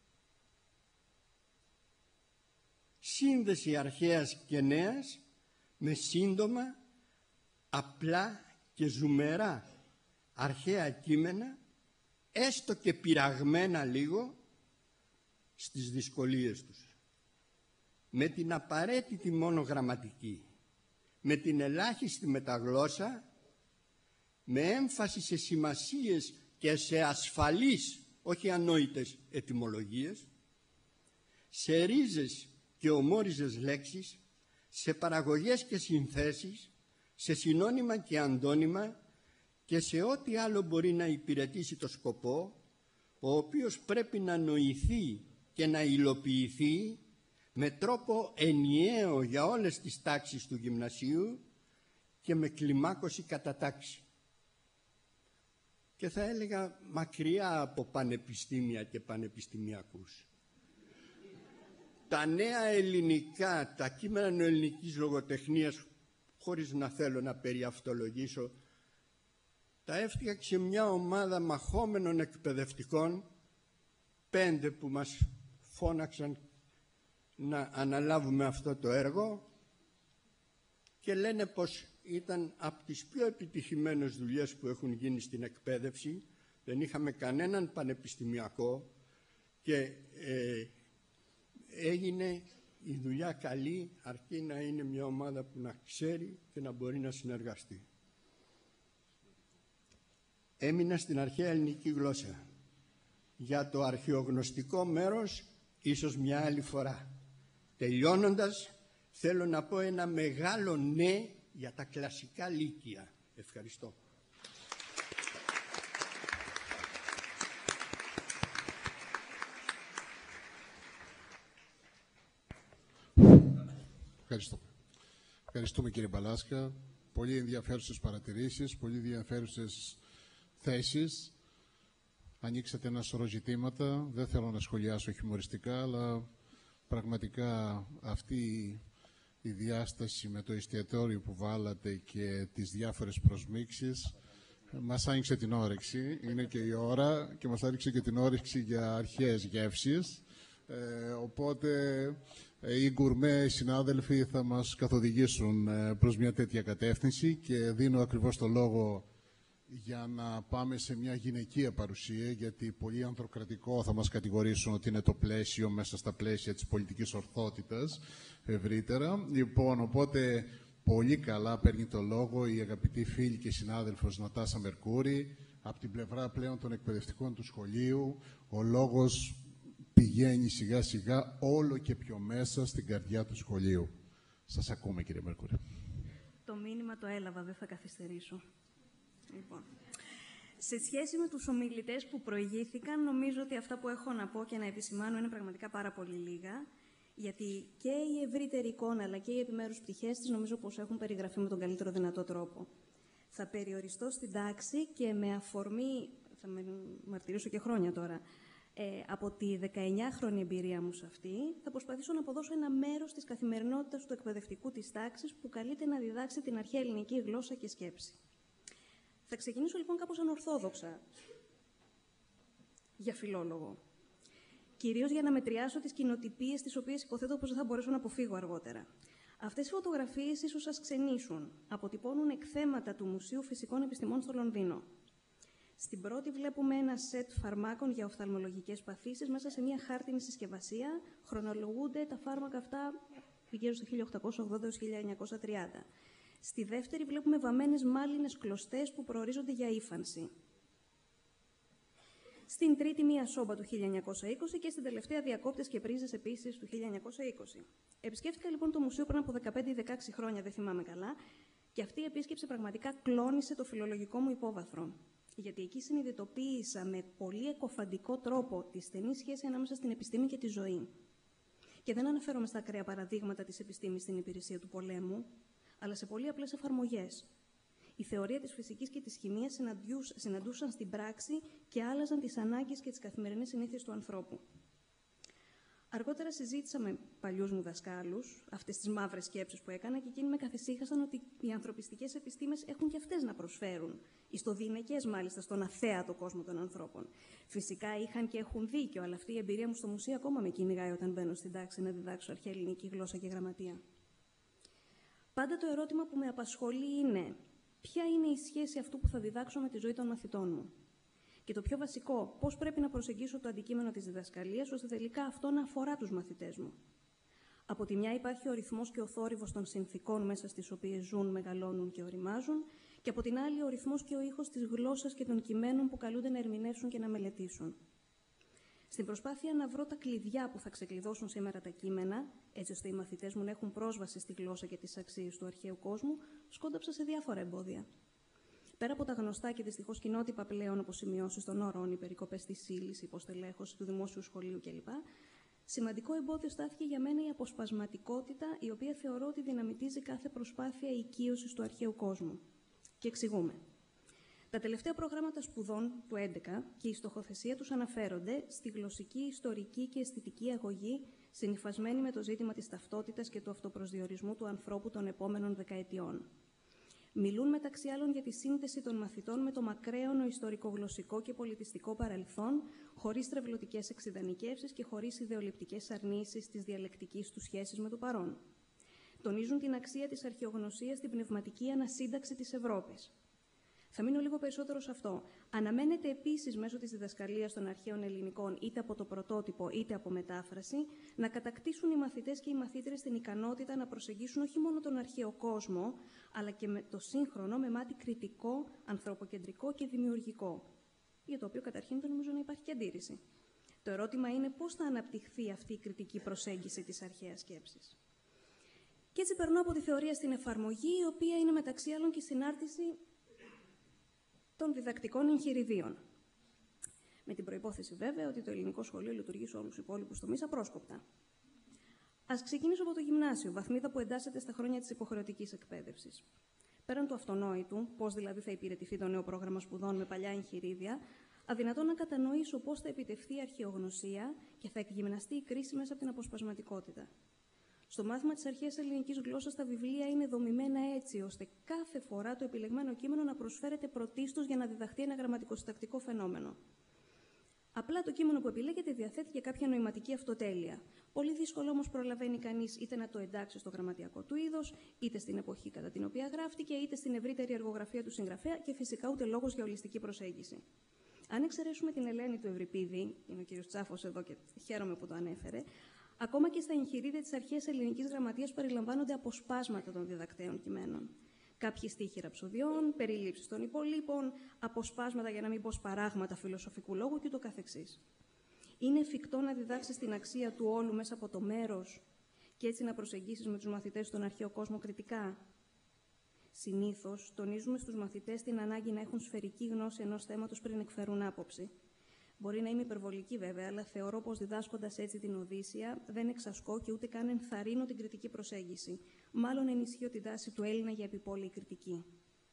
Σύνδεση αρχαίας και νέας με σύντομα, απλά και ζουμερά αρχαία κείμενα, έστω και πειραγμένα λίγο στις δυσκολίες τους. Με την απαραίτητη μόνο γραμματική, με την ελάχιστη μεταγλώσσα, με έμφαση σε σημασίες και σε ασφαλείς, όχι ανόητες ετυμολογίες, σε ρίζες και ομόριζες λέξεις, σε παραγωγές και συνθέσεις, σε συνώνυμα και αντώνυμα και σε ό,τι άλλο μπορεί να υπηρετήσει το σκοπό, ο οποίος πρέπει να νοηθεί και να υλοποιηθεί με τρόπο ενιαίο για όλες τις τάξεις του γυμνασίου και με κλιμάκωση κατά τάξη. Και θα έλεγα μακριά από πανεπιστήμια και πανεπιστημιακούς. Τα νέα ελληνικά, τα κείμενα νεοελληνικής λογοτεχνίας, χωρίς να θέλω να περιαυτολογήσω, τα έφτιαξε μια ομάδα μαχόμενων εκπαιδευτικών, 5 που μας φώναξαν να αναλάβουμε αυτό το έργο και λένε πως ήταν από τις πιο επιτυχημένες δουλειές που έχουν γίνει στην εκπαίδευση. Δεν είχαμε κανέναν πανεπιστημιακό και έγινε η δουλειά καλή, αρκεί να είναι μια ομάδα που να ξέρει και να μπορεί να συνεργαστεί. Έμεινα στην αρχαία ελληνική γλώσσα. Για το αρχαιογνωστικό μέρος ίσως μια άλλη φορά. Τελειώνοντας, θέλω να πω ένα μεγάλο ναι για τα κλασικά λύκεια. Ευχαριστώ. Ευχαριστούμε κύριε Μπαλάσκα. Πολύ ενδιαφέρουσες παρατηρήσεις, πολύ ενδιαφέρουσες θέσεις. Ανοίξατε ένα σωρό ζητήματα. Δεν θέλω να σχολιάσω χιουμοριστικά, αλλά πραγματικά αυτή η διάσταση με το εστιατόριο που βάλατε και τις διάφορες προσμίξεις μας άνοιξε την όρεξη. Είναι και η ώρα και μας άνοιξε και την όρεξη για αρχαίες γεύσεις. Οπότε οι γκουρμέ συνάδελφοι θα μας καθοδηγήσουν προς μια τέτοια κατεύθυνση και δίνω ακριβώς το λόγο για να πάμε σε μια γυναικεία παρουσία, γιατί πολύ ανδροκρατικό θα μας κατηγορήσουν ότι είναι το πλαίσιο μέσα στα πλαίσια της πολιτικής ορθότητας ευρύτερα. Λοιπόν, οπότε πολύ καλά παίρνει το λόγο η αγαπητή φίλη και συνάδελφος Νατάσα Μερκούρη από την πλευρά πλέον των εκπαιδευτικών του σχολείου, ο λόγος πηγαίνει σιγά σιγά όλο και πιο μέσα στην καρδιά του σχολείου. Σας ακούμε, κύριε Μέρκουρη. Το μήνυμα το έλαβα, δεν θα καθυστερήσω. Λοιπόν, σε σχέση με τους ομιλητές που προηγήθηκαν, νομίζω ότι αυτά που έχω να πω και να επισημάνω είναι πραγματικά πάρα πολύ λίγα, γιατί και η ευρύτερη εικόνα αλλά και οι επιμέρους πτυχές της νομίζω πως έχουν περιγραφεί με τον καλύτερο δυνατό τρόπο. Θα περιοριστώ στην τάξη και με αφορμή, θα με μαρτυρήσω και χρόνια τώρα, από τη 19χρονη εμπειρία μου σε αυτή, θα προσπαθήσω να αποδώσω ένα μέρος της καθημερινότητας του εκπαιδευτικού της τάξης που καλείται να διδάξει την αρχαία ελληνική γλώσσα και σκέψη. Θα ξεκινήσω λοιπόν κάπως ανορθόδοξα, για φιλόλογο. Κυρίως για να μετριάσω τις κοινοτυπίες τις οποίες υποθέτω πως δεν θα μπορέσω να αποφύγω αργότερα. Αυτές οι φωτογραφίες ίσως σας ξενήσουν. Αποτυπώνουν εκθέματα του Μουσείου Φυσικών Επιστημών στο Λονδίνο. Στην πρώτη βλέπουμε ένα σετ φαρμάκων για οφθαλμολογικές παθήσεις μέσα σε μια χάρτινη συσκευασία. Χρονολογούνται τα φάρμακα αυτά γύρω στο 1880-1930. Στη δεύτερη βλέπουμε βαμμένες μάλινες κλωστές που προορίζονται για ύφανση. Στην τρίτη μία σόμπα του 1920 και στην τελευταία διακόπτες και πρίζες επίσης του 1920. Επισκέφτηκα λοιπόν το μουσείο πριν από 15-16 χρόνια, δεν θυμάμαι καλά, και αυτή η επίσκεψη πραγματικά κλώνησε το φιλολογικό μου υπόβαθρο. Γιατί εκεί συνειδητοποίησα με πολύ εκοφαντικό τρόπο τη στενή σχέση ανάμεσα στην επιστήμη και τη ζωή. Και δεν αναφέρομαι στα ακραία παραδείγματα της επιστήμης στην υπηρεσία του πολέμου, αλλά σε πολύ απλές εφαρμογές. Η θεωρία της φυσικής και της χημείας συναντούσαν στην πράξη και άλλαζαν τις ανάγκες και τις καθημερινές συνήθειες του ανθρώπου. Αργότερα συζήτησα με παλιούς μου δασκάλους αυτές τις μαύρες σκέψεις που έκανα και εκείνοι με καθησύχασαν ότι οι ανθρωπιστικές επιστήμες έχουν και αυτές να προσφέρουν, ιστοδυναικές μάλιστα, στον αθέατο κόσμο των ανθρώπων. Φυσικά είχαν και έχουν δίκιο, αλλά αυτή η εμπειρία μου στο μουσείο ακόμα με κυνηγάει όταν μπαίνω στην τάξη να διδάξω αρχαία ελληνική γλώσσα και γραμματεία. Πάντα το ερώτημα που με απασχολεί είναι ποια είναι η σχέση αυτού που θα διδάξω με τη ζωή των μαθητών μου. Και το πιο βασικό, πώς πρέπει να προσεγγίσω το αντικείμενο της διδασκαλίας, ώστε τελικά αυτό να αφορά τους μαθητές μου. Από τη μια υπάρχει ο ρυθμός και ο θόρυβος των συνθηκών μέσα στις οποίες ζουν, μεγαλώνουν και οριμάζουν, και από την άλλη ο ρυθμός και ο ήχος της γλώσσας και των κειμένων που καλούνται να ερμηνεύσουν και να μελετήσουν. Στην προσπάθεια να βρω τα κλειδιά που θα ξεκλειδώσουν σήμερα τα κείμενα, έτσι ώστε οι μαθητές μου να έχουν πρόσβαση στη γλώσσα και τις αξίες του αρχαίου κόσμου, σκόνταψα σε διάφορα εμπόδια. Πέρα από τα γνωστά και δυστυχώς κοινότυπα πλέον, όπως σημειώσεις των όρων, οι περικοπές της ύλης, η υποστελέχωση του δημόσιου σχολείου κλπ., σημαντικό εμπόδιο στάθηκε για μένα η αποσπασματικότητα, η οποία θεωρώ ότι δυναμητίζει κάθε προσπάθεια οικείωσης του αρχαίου κόσμου. Και εξηγούμε. Τα τελευταία προγράμματα σπουδών του 2011 και η στοχοθεσία τους αναφέρονται στη γλωσσική, ιστορική και αισθητική αγωγή, συνυφασμένη με το ζήτημα της ταυτότητας και του αυτοπροσδιορισμού του ανθρώπου των επόμενων δεκαετιών. Μιλούν μεταξύ άλλων για τη σύνδεση των μαθητών με το μακραίωνο ιστορικογλωσσικό και πολιτιστικό παρελθόν, χωρίς τρευλωτικές εξιδανικεύσεις και χωρίς ιδεολειπτικές αρνήσεις της διαλεκτικής του σχέσης με το παρόν. Τονίζουν την αξία της αρχαιογνωσίας στην πνευματική ανασύνταξη της Ευρώπης. Θα μείνω λίγο περισσότερο σε αυτό. Αναμένεται επίσης μέσω της διδασκαλίας των αρχαίων ελληνικών, είτε από το πρωτότυπο είτε από μετάφραση, να κατακτήσουν οι μαθητές και οι μαθήτρες την ικανότητα να προσεγγίσουν όχι μόνο τον αρχαίο κόσμο, αλλά και με το σύγχρονο με μάτι κριτικό, ανθρωποκεντρικό και δημιουργικό. Για το οποίο καταρχήν δεν νομίζω να υπάρχει και αντίρρηση. Το ερώτημα είναι πώς θα αναπτυχθεί αυτή η κριτική προσέγγιση της αρχαίας σκέψης. Και έτσι περνώ από τη θεωρία στην εφαρμογή, η οποία είναι μεταξύ άλλων και η συνάρτηση των διδακτικών εγχειριδίων. Με την προϋπόθεση βέβαια ότι το ελληνικό σχολείο λειτουργεί σε όλους τους υπόλοιπους τομείς απρόσκοπτα. Ας ξεκινήσω από το γυμνάσιο, βαθμίδα που εντάσσεται στα χρόνια της υποχρεωτικής εκπαίδευσης. Πέραν του αυτονόητου, πώς δηλαδή θα υπηρετηθεί το νέο πρόγραμμα σπουδών με παλιά εγχειρίδια, αδυνατό να κατανοήσω πώς θα επιτευχθεί η αρχαιογνωσία και θα εκγυμναστεί η κρίση μέσα από την αποσπασματικότητα. Στο μάθημα της αρχαίας ελληνικής γλώσσας, τα βιβλία είναι δομημένα έτσι, ώστε κάθε φορά το επιλεγμένο κείμενο να προσφέρεται πρωτίστως για να διδαχθεί ένα γραμματικοσυντακτικό φαινόμενο. Απλά το κείμενο που επιλέγεται διαθέτει και κάποια νοηματική αυτοτέλεια. Πολύ δύσκολο όμως προλαβαίνει κανείς είτε να το εντάξει στο γραμματιακό του είδος, είτε στην εποχή κατά την οποία γράφτηκε, είτε στην ευρύτερη εργογραφία του συγγραφέα και φυσικά ούτε λόγος για ολιστική προσέγγιση. Αν εξαιρέσουμε την Ελένη του Ευρυπίδη, είναι ο κ. Τσάφος εδώ και χαίρομαι που το ανέφερε, ακόμα και στα εγχειρίδια της αρχαίας ελληνικής γραμματείας περιλαμβάνονται αποσπάσματα των διδακτέων κειμένων. Κάποιοι στίχοι ραψοδιών, περιλήψεις των υπολείπων, αποσπάσματα για να μην πω σπαράγματα φιλοσοφικού λόγου και ούτω καθεξής. Είναι εφικτό να διδάξεις την αξία του όλου μέσα από το μέρος και έτσι να προσεγγίσεις με τους μαθητές τον αρχαίο κόσμο κριτικά. Συνήθως, τονίζουμε στους μαθητές την ανάγκη να έχουν σφαιρική γνώση ενός θέματος πριν εκφέρουν άποψη. Μπορεί να είμαι υπερβολική βέβαια, αλλά θεωρώ πως διδάσκοντας έτσι την Οδύσσεια δεν εξασκώ και ούτε καν ενθαρρύνω την κριτική προσέγγιση. Μάλλον ενισχύω τη τάση του Έλληνα για επιπόλαιη κριτική.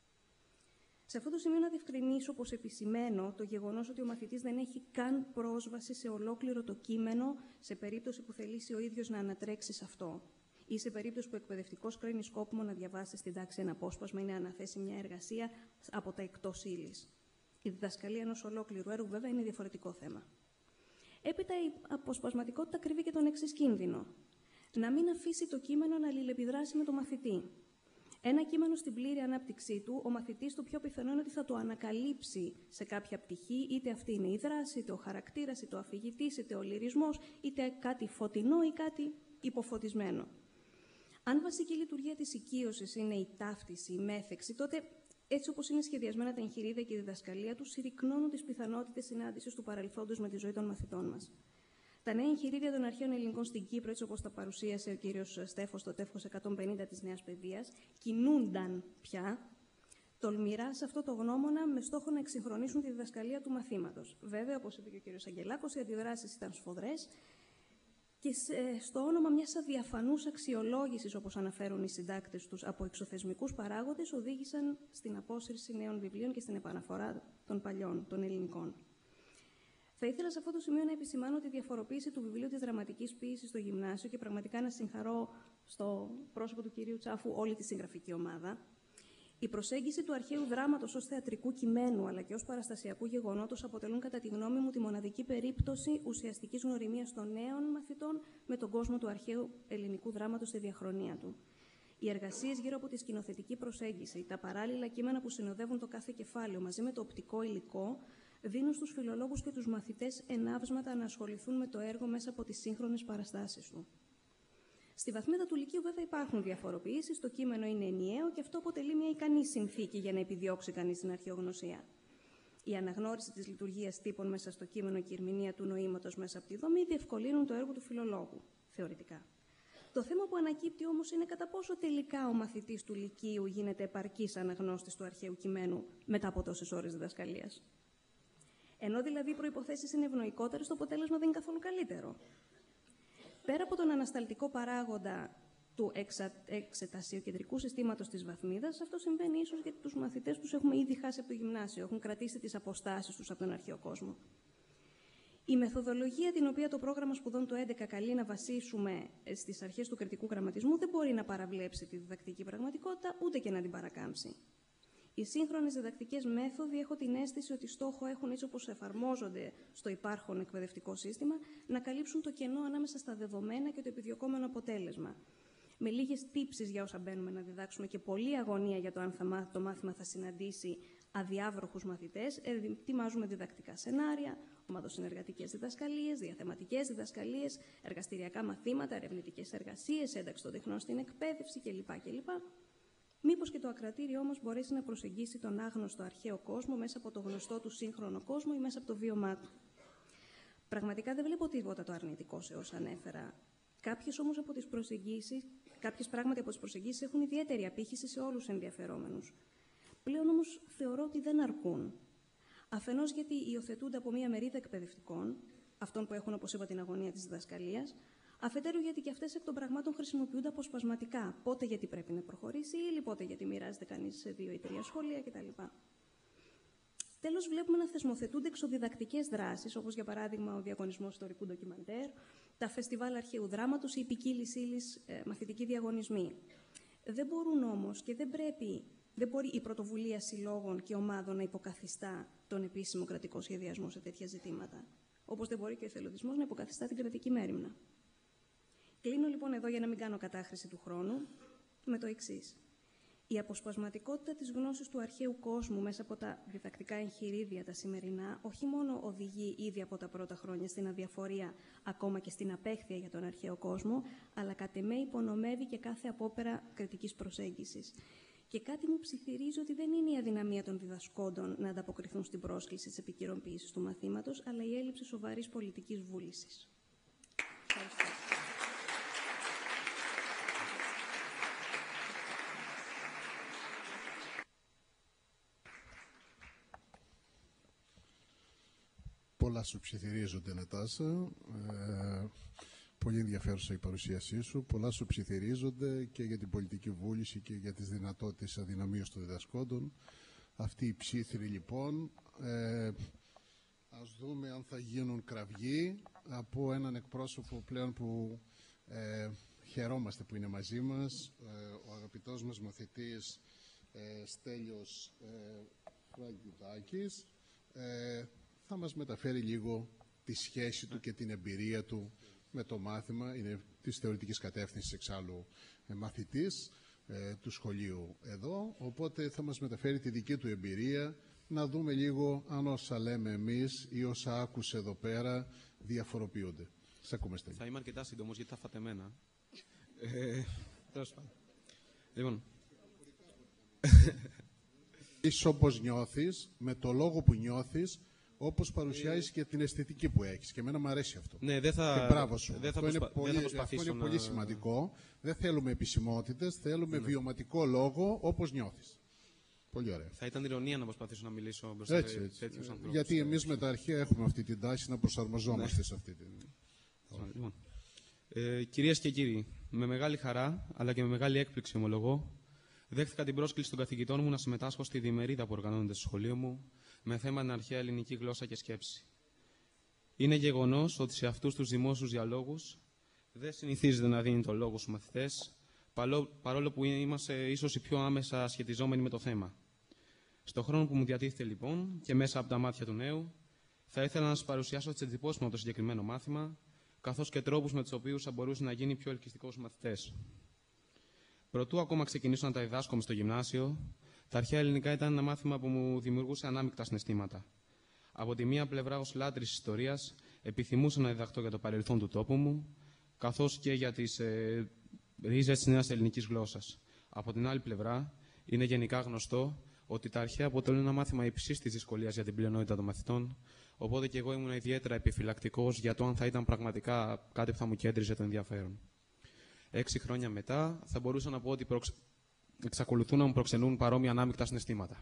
Σε αυτό το σημείο να διευκρινίσω πως επισημαίνω το γεγονός ότι ο μαθητής δεν έχει καν πρόσβαση σε ολόκληρο το κείμενο σε περίπτωση που θελήσει ο ίδιος να ανατρέξει σε αυτό. Ή σε περίπτωση που ο εκπαιδευτικός κρίνει σκόπιμο να διαβάσει στην τάξη ένα απόσπασμα ή να αναθέσει μια εργασία από τα εκτός ύλης. Η διδασκαλία ενός ολόκληρου έργου, βέβαια, είναι διαφορετικό θέμα. Έπειτα, η αποσπασματικότητα κρύβει και τον εξής κίνδυνο. Να μην αφήσει το κείμενο να αλληλεπιδράσει με τον μαθητή. Ένα κείμενο στην πλήρη ανάπτυξή του, ο μαθητής το πιο πιθανό είναι ότι θα το ανακαλύψει σε κάποια πτυχή, είτε αυτή είναι η δράση, είτε ο χαρακτήρας, είτε ο αφηγητής, είτε ο λυρισμός, είτε κάτι φωτεινό ή κάτι υποφωτισμένο. Αν βασική λειτουργία της οικείωσης είναι η ταύτιση, η μέθεξη, τότε έτσι όπως είναι σχεδιασμένα τα εγχειρίδια και η διδασκαλία τους, συρρυκνώνουν τις πιθανότητες συνάντησης του παρελθόντος με τη ζωή των μαθητών μας. Τα νέα εγχειρίδια των αρχαίων ελληνικών στην Κύπρο, έτσι όπως τα παρουσίασε ο κύριος Στέφος στο τεύχος 150 της Νέας Παιδείας, κινούνταν πια τολμηρά σε αυτό το γνώμονα με στόχο να εξυγχρονίσουν τη διδασκαλία του μαθήματος. Βέβαια, όπως είπε και ο κύριος Αγγελάκος, οι αντιδράσεις ήταν σφοδρές και στο όνομα μιας αδιαφανούς αξιολόγησης, όπως αναφέρουν οι συντάκτες τους, από εξωθεσμικούς παράγοντες, οδήγησαν στην απόσυρση νέων βιβλίων και στην επαναφορά των παλιών, των ελληνικών. Θα ήθελα σε αυτό το σημείο να επισημάνω τη διαφοροποίηση του βιβλίου της δραματικής ποίησης στο γυμνάσιο και πραγματικά να συγχαρώ στο πρόσωπο του κυρίου Τσάφου όλη τη συγγραφική ομάδα. Η προσέγγιση του αρχαίου δράματος ως θεατρικού κειμένου αλλά και ως παραστασιακού γεγονότος αποτελούν κατά τη γνώμη μου τη μοναδική περίπτωση ουσιαστικής γνωριμίας των νέων μαθητών με τον κόσμο του αρχαίου ελληνικού δράματος στη διαχρονία του. Οι εργασίες γύρω από τη σκηνοθετική προσέγγιση, τα παράλληλα κείμενα που συνοδεύουν το κάθε κεφάλαιο μαζί με το οπτικό υλικό, δίνουν στους φιλολόγους και τους μαθητές ενάβσματα να ασχοληθούν με το έργο μέσα από τις σύγχρονες παραστάσεις του. Στη βαθμίδα του Λυκείου, βέβαια, υπάρχουν διαφοροποιήσεις, το κείμενο είναι ενιαίο και αυτό αποτελεί μια ικανή συνθήκη για να επιδιώξει κανείς την αρχαιογνωσία. Η αναγνώριση της λειτουργίας τύπων μέσα στο κείμενο και η ερμηνεία του νοήματος μέσα από τη δομή διευκολύνουν το έργο του φιλολόγου, θεωρητικά. Το θέμα που ανακύπτει όμως είναι κατά πόσο τελικά ο μαθητής του Λυκείου γίνεται επαρκής αναγνώστης του αρχαίου κειμένου μετά από τόσες ώρες διδασκαλίας. Ενώ δηλαδή οι προϋποθέσεις είναι ευνοϊκότερες, το αποτέλεσμα δεν είναι καθόλου καλύτερο. Πέρα από τον ανασταλτικό παράγοντα του εξετασιοκεντρικού συστήματος της βαθμίδας, αυτό συμβαίνει ίσως γιατί τους μαθητές τους έχουμε ήδη χάσει από το γυμνάσιο, έχουν κρατήσει τις αποστάσεις τους από τον αρχαίο κόσμο. Η μεθοδολογία την οποία το πρόγραμμα σπουδών του 11 καλεί να βασίσουμε στις αρχές του κριτικού γραμματισμού δεν μπορεί να παραβλέψει τη διδακτική πραγματικότητα, ούτε και να την παρακάμψει. Οι σύγχρονες διδακτικές μέθοδοι, έχω την αίσθηση ότι στόχο έχουν, έτσι όπως εφαρμόζονται στο υπάρχον εκπαιδευτικό σύστημα, να καλύψουν το κενό ανάμεσα στα δεδομένα και το επιδιωκόμενο αποτέλεσμα. Με λίγες τύψεις για όσα μπαίνουμε να διδάξουμε και πολλή αγωνία για το αν το μάθημα θα συναντήσει αδιάβροχους μαθητές, ετοιμάζουμε διδακτικά σενάρια, ομαδοσυνεργατικές διδασκαλίες, διαθεματικές διδασκαλίες, εργαστηριακά μαθήματα, ερευνητικές εργασίες, ένταξη των τεχνών στην εκπαίδευση κλπ. Μήπως και το ακρατήριο όμως μπορέσει να προσεγγίσει τον άγνωστο αρχαίο κόσμο μέσα από το γνωστό του σύγχρονο κόσμο ή μέσα από το βίωμά του. Πραγματικά δεν βλέπω τίποτα το αρνητικό σε όσα ανέφερα. Κάποιες πράγματι από τις προσεγγίσεις έχουν ιδιαίτερη απήχηση σε όλους τους ενδιαφερόμενους. Πλέον όμως θεωρώ ότι δεν αρκούν. Αφενός γιατί υιοθετούνται από μία μερίδα εκπαιδευτικών, αυτών που έχουν, όπως είπα, την αγωνία της διδασκαλίας, αφετέρου γιατί και αυτές εκ των πραγμάτων χρησιμοποιούνται αποσπασματικά, πότε γιατί πρέπει να προχωρήσει ή πότε γιατί μοιράζεται κανείς σε 2 ή 3 σχόλια κτλ. Τέλος, βλέπουμε να θεσμοθετούνται εξωδιδακτικές δράσεις, όπως για παράδειγμα ο διαγωνισμός ιστορικού ντοκιμαντέρ, τα φεστιβάλ αρχαίου δράματος ή οι ποικίλης ύλης μαθητικοί διαγωνισμοί. Δεν μπορούν όμως και δεν μπορεί η πρωτοβουλία συλλόγων και ομάδων να υποκαθιστά τον επίσημο κρατικό σχεδιασμό σε τέτοια ζητήματα. Όπως δεν μπορεί και ο εθελοντισμός να υποκαθιστά την κρατική μέριμνα. Κλείνω λοιπόν εδώ για να μην κάνω κατάχρηση του χρόνου με το εξής. Η αποσπασματικότητα της γνώσης του αρχαίου κόσμου μέσα από τα διδακτικά εγχειρίδια τα σημερινά όχι μόνο οδηγεί ήδη από τα πρώτα χρόνια στην αδιαφορία, ακόμα και στην απέχθεια για τον αρχαίο κόσμο, αλλά κατ' εμέ υπονομεύει και κάθε απόπερα κριτικής προσέγγισης. Και κάτι μου ψιθυρίζει ότι δεν είναι η αδυναμία των διδασκόντων να ανταποκριθούν στην πρόσκληση της επικαιροποίησης του μαθήματος, αλλά η έλλειψη σοβαρής πολιτικής βούλησης. Ευχαριστώ. Πολλά σου ψιθυρίζονται, Νατάσα. Πολύ ενδιαφέρουσα η παρουσίασή σου. Πολλά σου ψιθυρίζονται και για την πολιτική βούληση και για τις δυνατότητες αδυναμίας των διδασκόντων. Αυτή η ψήθυρη, λοιπόν, ας δούμε αν θα γίνουν κραυγοί από έναν εκπρόσωπο πλέον που χαιρόμαστε που είναι μαζί μας, ο αγαπητός μας μαθητής Στέλιος Φραγκιουδάκης. Θα μας μεταφέρει λίγο τη σχέση του και την εμπειρία του με το μάθημα. Είναι της θεωρητικής κατεύθυνσης εξάλλου μαθητής του σχολείου εδώ, οπότε θα μας μεταφέρει τη δική του εμπειρία, να δούμε λίγο αν όσα λέμε εμείς ή όσα άκουσε εδώ πέρα διαφοροποιούνται. Σας ακούμε, Στέλιο. Θα είμαι αρκετά σύντομος γιατί θα φάτε εμένα. Τέλος πάντων. Λοιπόν. Είσαι όπως νιώθεις, με το λόγο που νιώθεις, όπως παρουσιάζεις και την αισθητική που έχεις. Και εμένα μου αρέσει αυτό. Ναι, δεν θα. Και μπράβο σου. Δεν θα αυτό είναι πολύ σημαντικό. Δεν θέλουμε επισημότητες, θέλουμε βιωματικό λόγο όπως νιώθεις. Πολύ ωραία. Θα ήταν ηρωνία να προσπαθήσω να μιλήσω μπροστά σε τέτοιους ανθρώπους. Γιατί εμείς με τα αρχαία έχουμε αυτή την τάση να προσαρμοζόμαστε σε αυτή την. Λοιπόν. Κυρίες και κύριοι, με μεγάλη χαρά αλλά και με μεγάλη έκπληξη ομολογώ, δέχτηκα την πρόσκληση των καθηγητών μου να συμμετάσχω στη διημερίδα που οργανώνεται στο σχολείο μου με θέμα την αρχαία ελληνική γλώσσα και σκέψη. Είναι γεγονός ότι σε αυτούς τους δημόσιους διαλόγους δεν συνηθίζεται να δίνει το λόγο στους μαθητές, παρόλο που είμαστε ίσως οι πιο άμεσα σχετιζόμενοι με το θέμα. Στον χρόνο που μου διατίθεται λοιπόν και μέσα από τα μάτια του νέου, θα ήθελα να σας παρουσιάσω τις εντυπώσεις μου από το συγκεκριμένο μάθημα, καθώς και τρόπους με τους οποίους θα μπορούσε να γίνει πιο ελκυστικό στους μαθητές. Προτού ακόμα ξεκινήσω να τα διδάσκομαι στο γυμνάσιο, τα αρχαία ελληνικά ήταν ένα μάθημα που μου δημιουργούσε ανάμεικτα συναισθήματα. Από τη μία πλευρά, ως λάτρης ιστορίας, επιθυμούσα να διδαχτώ για το παρελθόν του τόπου μου, καθώς και για τις ρίζες της νέας ελληνικής γλώσσας. Από την άλλη πλευρά, είναι γενικά γνωστό ότι τα αρχαία αποτελούν ένα μάθημα υψής της δυσκολίας για την πλειονότητα των μαθητών, οπότε και εγώ ήμουν ιδιαίτερα επιφυλακτικός για το αν θα ήταν πραγματικά κάτι που θα μου κέντριζε το ενδιαφέρον. 6 χρόνια μετά, θα μπορούσα να πω ότι εξακολουθούν να μου προξενούν παρόμοια ανάμεικτα συναισθήματα.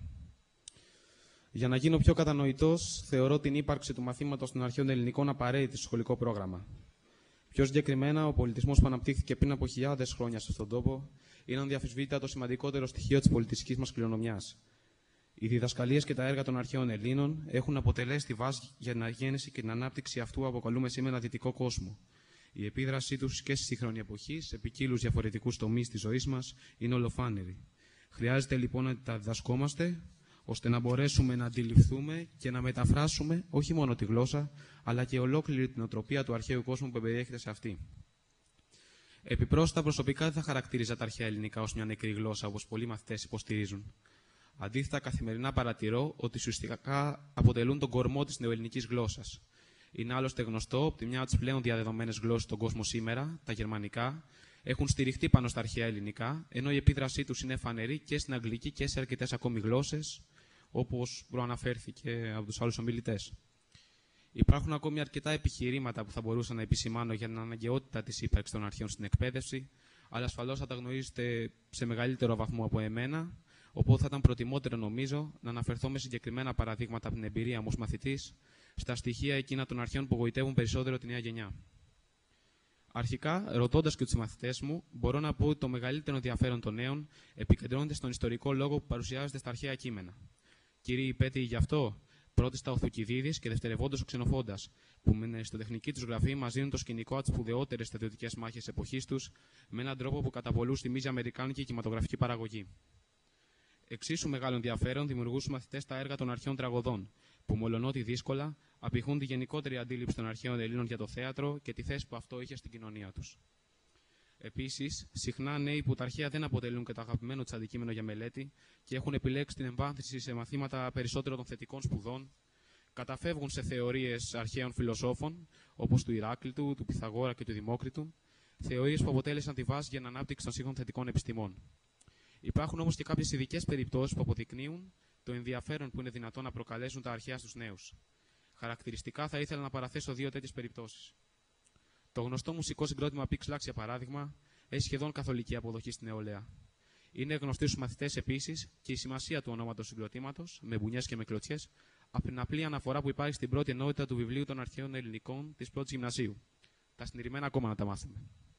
Για να γίνω πιο κατανοητός, θεωρώ την ύπαρξη του μαθήματος των αρχαίων ελληνικών απαραίτητη στο σχολικό πρόγραμμα. Πιο συγκεκριμένα, ο πολιτισμός που αναπτύχθηκε πριν από χιλιάδες χρόνια σε αυτόν τον τόπο είναι ανδιαφυσβήτητα το σημαντικότερο στοιχείο της πολιτιστικής μας κληρονομιάς. Οι διδασκαλίες και τα έργα των αρχαίων Ελλήνων έχουν αποτελέσει τη βάση για την αγέννηση και την ανάπτυξη αυτού που αποκαλούμε σήμερα δυτικό κόσμο. Η επίδρασή τους και στη σύγχρονη εποχή, σε ποικίλους διαφορετικούς τομείς της ζωής μας, είναι ολοφάνερη. Χρειάζεται λοιπόν να τα διδασκόμαστε, ώστε να μπορέσουμε να αντιληφθούμε και να μεταφράσουμε όχι μόνο τη γλώσσα, αλλά και ολόκληρη την οτροπία του αρχαίου κόσμου που περιέχεται σε αυτή. Επιπρόσθετα, προσωπικά δεν θα χαρακτήριζα τα αρχαία ελληνικά ως μια νεκρή γλώσσα, όπως πολλοί μαθητές υποστηρίζουν. Αντίθετα, καθημερινά παρατηρώ ότι ουσιαστικά αποτελούν τον κορμό της νεοελληνικής γλώσσας. Είναι άλλωστε γνωστό ότι μια από τις πλέον διαδεδομένες γλώσσες στον κόσμο σήμερα, τα γερμανικά, έχουν στηριχτεί πάνω στα αρχαία ελληνικά, ενώ η επίδρασή τους είναι φανερή και στην αγγλική και σε αρκετές ακόμη γλώσσες, όπως προαναφέρθηκε από τους άλλους ομιλητές. Υπάρχουν ακόμη αρκετά επιχειρήματα που θα μπορούσα να επισημάνω για την αναγκαιότητα της ύπαρξης των αρχαίων στην εκπαίδευση, αλλά ασφαλώς θα τα γνωρίζετε σε μεγαλύτερο βαθμό από εμένα, οπότε θα ήταν προτιμότερο, νομίζω, να αναφερθώ με συγκεκριμένα παραδείγματα από την εμπειρία μου ως μαθητής στα στοιχεία εκείνα των αρχαίων που γοητεύουν περισσότερο τη νέα γενιά. Αρχικά, ρωτώντας και τους μαθητές μου, μπορώ να πω ότι το μεγαλύτερο ενδιαφέρον των νέων επικεντρώνεται στον ιστορικό λόγο που παρουσιάζεται στα αρχαία κείμενα. Κύριοι υπέτειοι γι' αυτό, πρώτιστα ο Θουκυδίδης και δευτερευόντως ο Ξενοφόντας, που με την αριστοτεχνική τους γραφή μας δίνουν το σκηνικό από τις σπουδαιότερες στρατιωτικές μάχες εποχής τους, με έναν τρόπο που κατά πολλούς θυμίζει αμερικάνικη κινηματογραφική παραγωγή. Εξίσου μεγάλο ενδιαφέρον δημιουργούν στους μαθητές τα έργα των αρχαίων τραγωδών, που μολονότι δύσκολα απηχούν τη γενικότερη αντίληψη των αρχαίων Ελλήνων για το θέατρο και τη θέση που αυτό είχε στην κοινωνία τους. Επίσης, συχνά νέοι που τα αρχαία δεν αποτελούν και το αγαπημένο τους αντικείμενο για μελέτη και έχουν επιλέξει την εμβάθυνση σε μαθήματα περισσότερο των θετικών σπουδών, καταφεύγουν σε θεωρίες αρχαίων φιλοσόφων, όπως του Ηράκλειτου, του Πυθαγόρα και του Δημόκριτου, θεωρίες που αποτέλεσαν τη βάση για την ανάπτυξη των σύγχρονων θετικών επιστημών. Υπάρχουν όμως και κάποιες ειδικές περιπτώσεις που αποδεικνύουν το ενδιαφέρον που είναι δυνατόν να προκαλέσουν τα αρχαία στους νέους. Χαρακτηριστικά θα ήθελα να παραθέσω 2 τέτοιες περιπτώσεις. Το γνωστό μουσικό συγκρότημα Pixlax, για παράδειγμα, έχει σχεδόν καθολική αποδοχή στην νεολαία. Είναι γνωστή στους μαθητές επίσης και η σημασία του ονόματος συγκροτήματος, με μπουνιές και με κλωτσιές, από την απλή αναφορά που υπάρχει στην πρώτη ενότητα του βιβλίου των αρχαίων ελληνικών της πρώτης γυμνασίου. Τα συνειρημένα ακόμα να τα μάθουμε.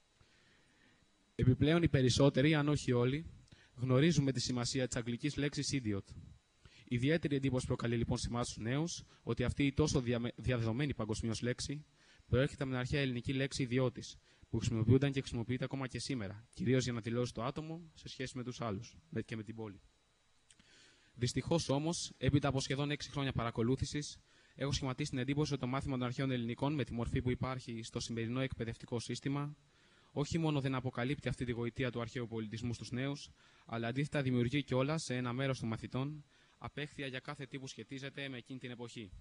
Επιπλέον, οι περισσότεροι, αν όχι όλοι, γνωρίζουμε τη σημασία της αγγλικής λέξης idiot. Ιδιαίτερη εντύπωση προκαλεί λοιπόν σε εμάς τους νέους ότι αυτή η τόσο διαδεδομένη παγκοσμίως λέξη προέρχεται από την αρχαία ελληνική λέξη ιδιώτης, που χρησιμοποιούνταν και χρησιμοποιείται ακόμα και σήμερα, κυρίως για να δηλώσει το άτομο σε σχέση με τους άλλους και με την πόλη. Δυστυχώς όμως, έπειτα από σχεδόν 6 χρόνια παρακολούθησης, έχω σχηματίσει την εντύπωση ότι το μάθημα των αρχαίων ελληνικών, με τη μορφή που υπάρχει στο σημερινό εκπαιδευτικό σύστημα, όχι μόνο δεν αποκαλύπτει αυτή τη γοητεία του αρχαίου πολιτισμού στους νέους, αλλά αντίθετα δημιουργεί κιόλας σε ένα μέρος των μαθητών απέχθεια για κάθε τι που σχετίζεται με εκείνη την εποχή.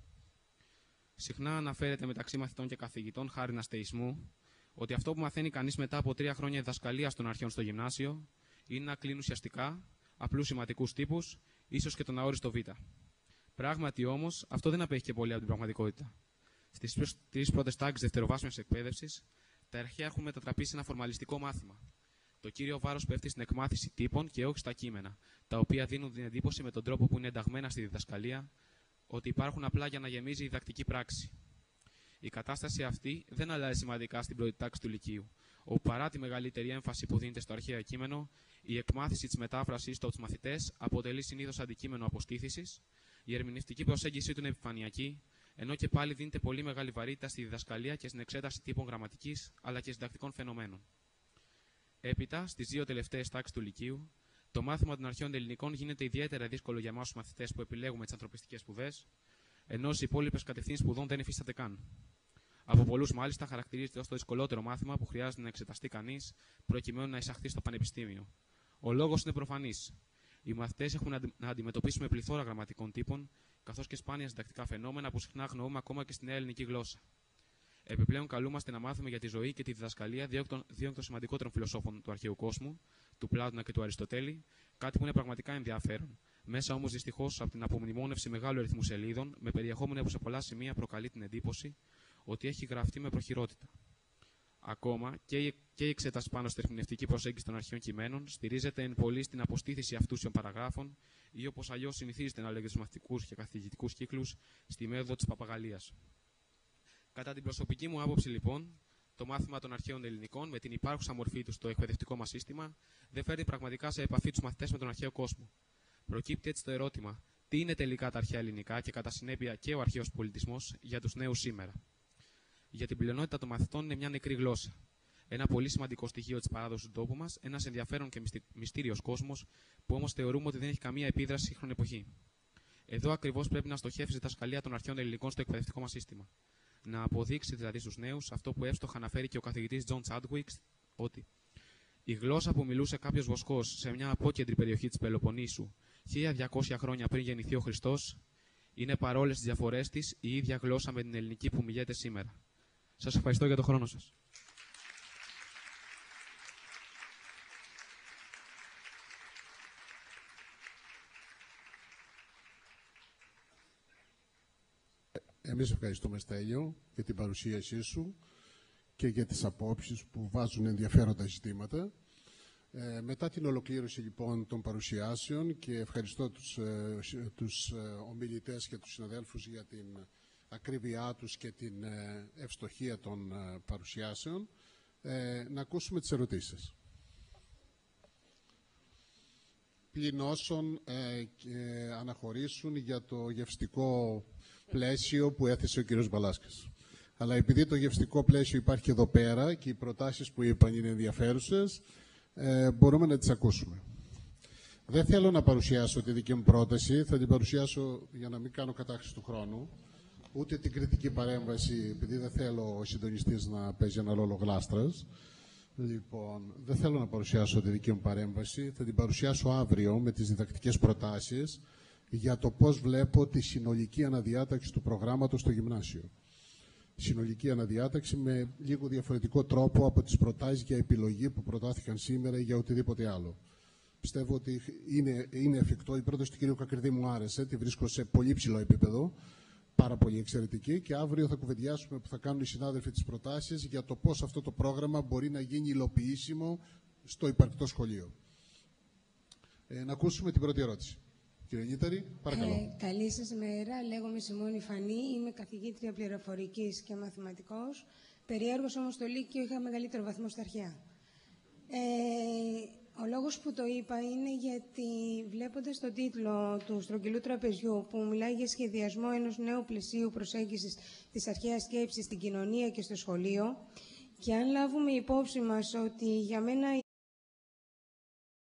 Συχνά αναφέρεται μεταξύ μαθητών και καθηγητών, χάριν αστεϊσμού, ότι αυτό που μαθαίνει κανείς μετά από 3 χρόνια διδασκαλίας των αρχαίων στο γυμνάσιο είναι να κλείνει ουσιαστικά απλούς σημαντικούς τύπους, ίσως και τον αόριστο Β. Πράγματι όμως, αυτό δεν απέχει και πολύ από την πραγματικότητα. Στις 3 πρώτες τάξεις δευτεροβάσιμης εκπαίδευσης, τα αρχαία έχουν μετατραπεί σε ένα φορμαλιστικό μάθημα. Το κύριο βάρος πέφτει στην εκμάθηση τύπων και όχι στα κείμενα, τα οποία δίνουν την εντύπωση με τον τρόπο που είναι ενταγμένα στη διδασκαλία ότι υπάρχουν απλά για να γεμίζει η διδακτική πράξη. Η κατάσταση αυτή δεν αλλάζει σημαντικά στην πρώτη τάξη του Λυκείου, όπου παρά τη μεγαλύτερη έμφαση που δίνεται στο αρχαίο κείμενο, η εκμάθηση της μετάφρασης από τους μαθητές αποτελεί συνήθως αντικείμενο αποστήθησης, η ερμηνευτική προσέγγιση του είναι επιφανειακή, ενώ και πάλι δίνεται πολύ μεγάλη βαρύτητα στη διδασκαλία και στην εξέταση τύπων γραμματικής αλλά και συντακτικών φαινομένων. Έπειτα, στις 2 τελευταίες τάξεις του Λυκείου, το μάθημα των αρχαίων ελληνικών γίνεται ιδιαίτερα δύσκολο για εμάς τους μαθητές που επιλέγουμε τις ανθρωπιστικές σπουδές, ενώ οι υπόλοιπες κατευθύνσεις σπουδών δεν υφίσταται καν. Από πολλούς, μάλιστα, χαρακτηρίζεται ως το δυσκολότερο μάθημα που χρειάζεται να εξεταστεί κανείς προκειμένου να εισαχθεί στο πανεπιστήμιο. Ο λόγος είναι προφανής. Οι μαθητές έχουν να αντιμετωπίσουν με πληθώρα γραμματικών τύπων, καθώς και σπάνια συντακτικά φαινόμενα που συχνά αγνοούμε ακόμα και στη νέα ελληνική γλώσσα. Επιπλέον, καλούμαστε να μάθουμε για τη ζωή και τη διδασκαλία 2 εκ των σημαντικότερων φιλοσόφων του αρχαίου κόσμου, του Πλάτωνα και του Αριστοτέλη, κάτι που είναι πραγματικά ενδιαφέρον. Μέσα όμως, δυστυχώς, από την απομνημόνευση μεγάλου αριθμού σελίδων, με περιεχόμενο που σε πολλά σημεία προκαλεί την εντύπωση ότι έχει γραφτεί με προχειρότητα. Ακόμα και η εξέταση πάνω στην ερμηνευτική προσέγγιση των αρχαίων κειμένων στηρίζεται εν πολύ στην αποστήθηση αυτούσιων παραγράφων ή, όπως αλλιώς συνηθίζεται να λέγεται στους μαθητικούς και καθηγητικούς κύκλους, στη μέθοδο της παπαγαλίας. Κατά την προσωπική μου άποψη, λοιπόν, το μάθημα των αρχαίων ελληνικών, με την υπάρχουσα μορφή του στο εκπαιδευτικό μας σύστημα, δεν φέρνει πραγματικά σε επαφή τους μαθητές με τον αρχαίο κόσμο. Προκύπτει έτσι το ερώτημα: τι είναι τελικά τα αρχαία ελληνικά και κατά συνέπεια και ο αρχαίος πολιτισμός για τους νέους σήμερα? Για την πλειονότητα των μαθητών είναι μια νεκρή γλώσσα. Ένα πολύ σημαντικό στοιχείο της παράδοσης του τόπου μας, ένας ενδιαφέρον και μυστήριος κόσμος, που όμως θεωρούμε ότι δεν έχει καμία επίδραση στη σύγχρονη εποχή. Εδώ ακριβώς πρέπει να στοχεύσει η διδασκαλία των αρχαίων ελληνικών στο εκπαιδευτικό μας σύστημα. Να αποδείξει δηλαδή στους νέους αυτό που εύστοχα αναφέρει και ο καθηγητής John Chadwick, ότι η γλώσσα που μιλούσε κάποιος βοσκός σε μια απόκεντρη περιοχή της Πελοποννήσου 1200 χρόνια πριν γεννηθεί ο Χριστός, είναι παρόλες τις διαφορές της η ίδια γλώσσα με την ελληνική που μιλιέται σήμερα. Σας ευχαριστώ για τον χρόνο σας. Εμείς ευχαριστούμε, Στέλιο, για την παρουσίασή σου και για τις απόψεις που βάζουν ενδιαφέροντα ζητήματα. Μετά την ολοκλήρωση λοιπόν των παρουσιάσεων, και ευχαριστώ τους ομιλητές και τους συναδέλφους για την ακρίβειά τους και την ευστοχία των παρουσιάσεων, να ακούσουμε τις ερωτήσεις. Πλην όσων αναχωρήσουν για το γευστικό πλαίσιο που έθεσε ο κ. Μπαλάσκας. Αλλά επειδή το γευστικό πλαίσιο υπάρχει εδώ πέρα και οι προτάσεις που είπαν είναι ενδιαφέρουσες, μπορούμε να τις ακούσουμε. Δεν θέλω να παρουσιάσω τη δική μου πρόταση, θα την παρουσιάσω για να μην κάνω κατάχρηση του χρόνου, ούτε την κριτική παρέμβαση, επειδή δεν θέλω ο συντονιστής να παίζει ένα ρόλο γλάστρας. Λοιπόν, δεν θέλω να παρουσιάσω τη δική μου παρέμβαση, θα την παρουσιάσω αύριο με τις διδακτικές προτάσεις για το πώς βλέπω τη συνολική αναδιάταξη του προγράμματος στο γυμνάσιο. Συνολική αναδιάταξη με λίγο διαφορετικό τρόπο από τις προτάσεις για επιλογή που προτάθηκαν σήμερα ή για οτιδήποτε άλλο. Πιστεύω ότι είναι εφικτό. Η πρόταση του κ. Κακριδί μου άρεσε, τη βρίσκω σε πολύ ψηλό επίπεδο, πάρα πολύ εξαιρετική, και αύριο θα κουβεντιάσουμε που θα κάνουν οι συνάδελφοι τις προτάσεις για το πώς αυτό το πρόγραμμα μπορεί να γίνει υλοποιήσιμο στο υπαρκτό σχολείο. Να ακούσουμε την πρώτη ερώτηση. Κύριε Νίταρη, παρακαλώ. Καλή σας μέρα. Λέγομαι Σιμώνη Φανή. Είμαι καθηγήτρια πληροφορικής και μαθηματικός. Περιέργως όμως στο Λύκειο είχα μεγαλύτερο βαθμό στα αρχαία. Ο λόγος που το είπα είναι γιατί βλέποντας τον τίτλο του Στρογγυλού Τραπεζιού που μιλάει για σχεδιασμό ενός νέου πλαισίου προσέγγισης της αρχαίας σκέψης στην κοινωνία και στο σχολείο, και αν λάβουμε υπόψη μας ότι για μένα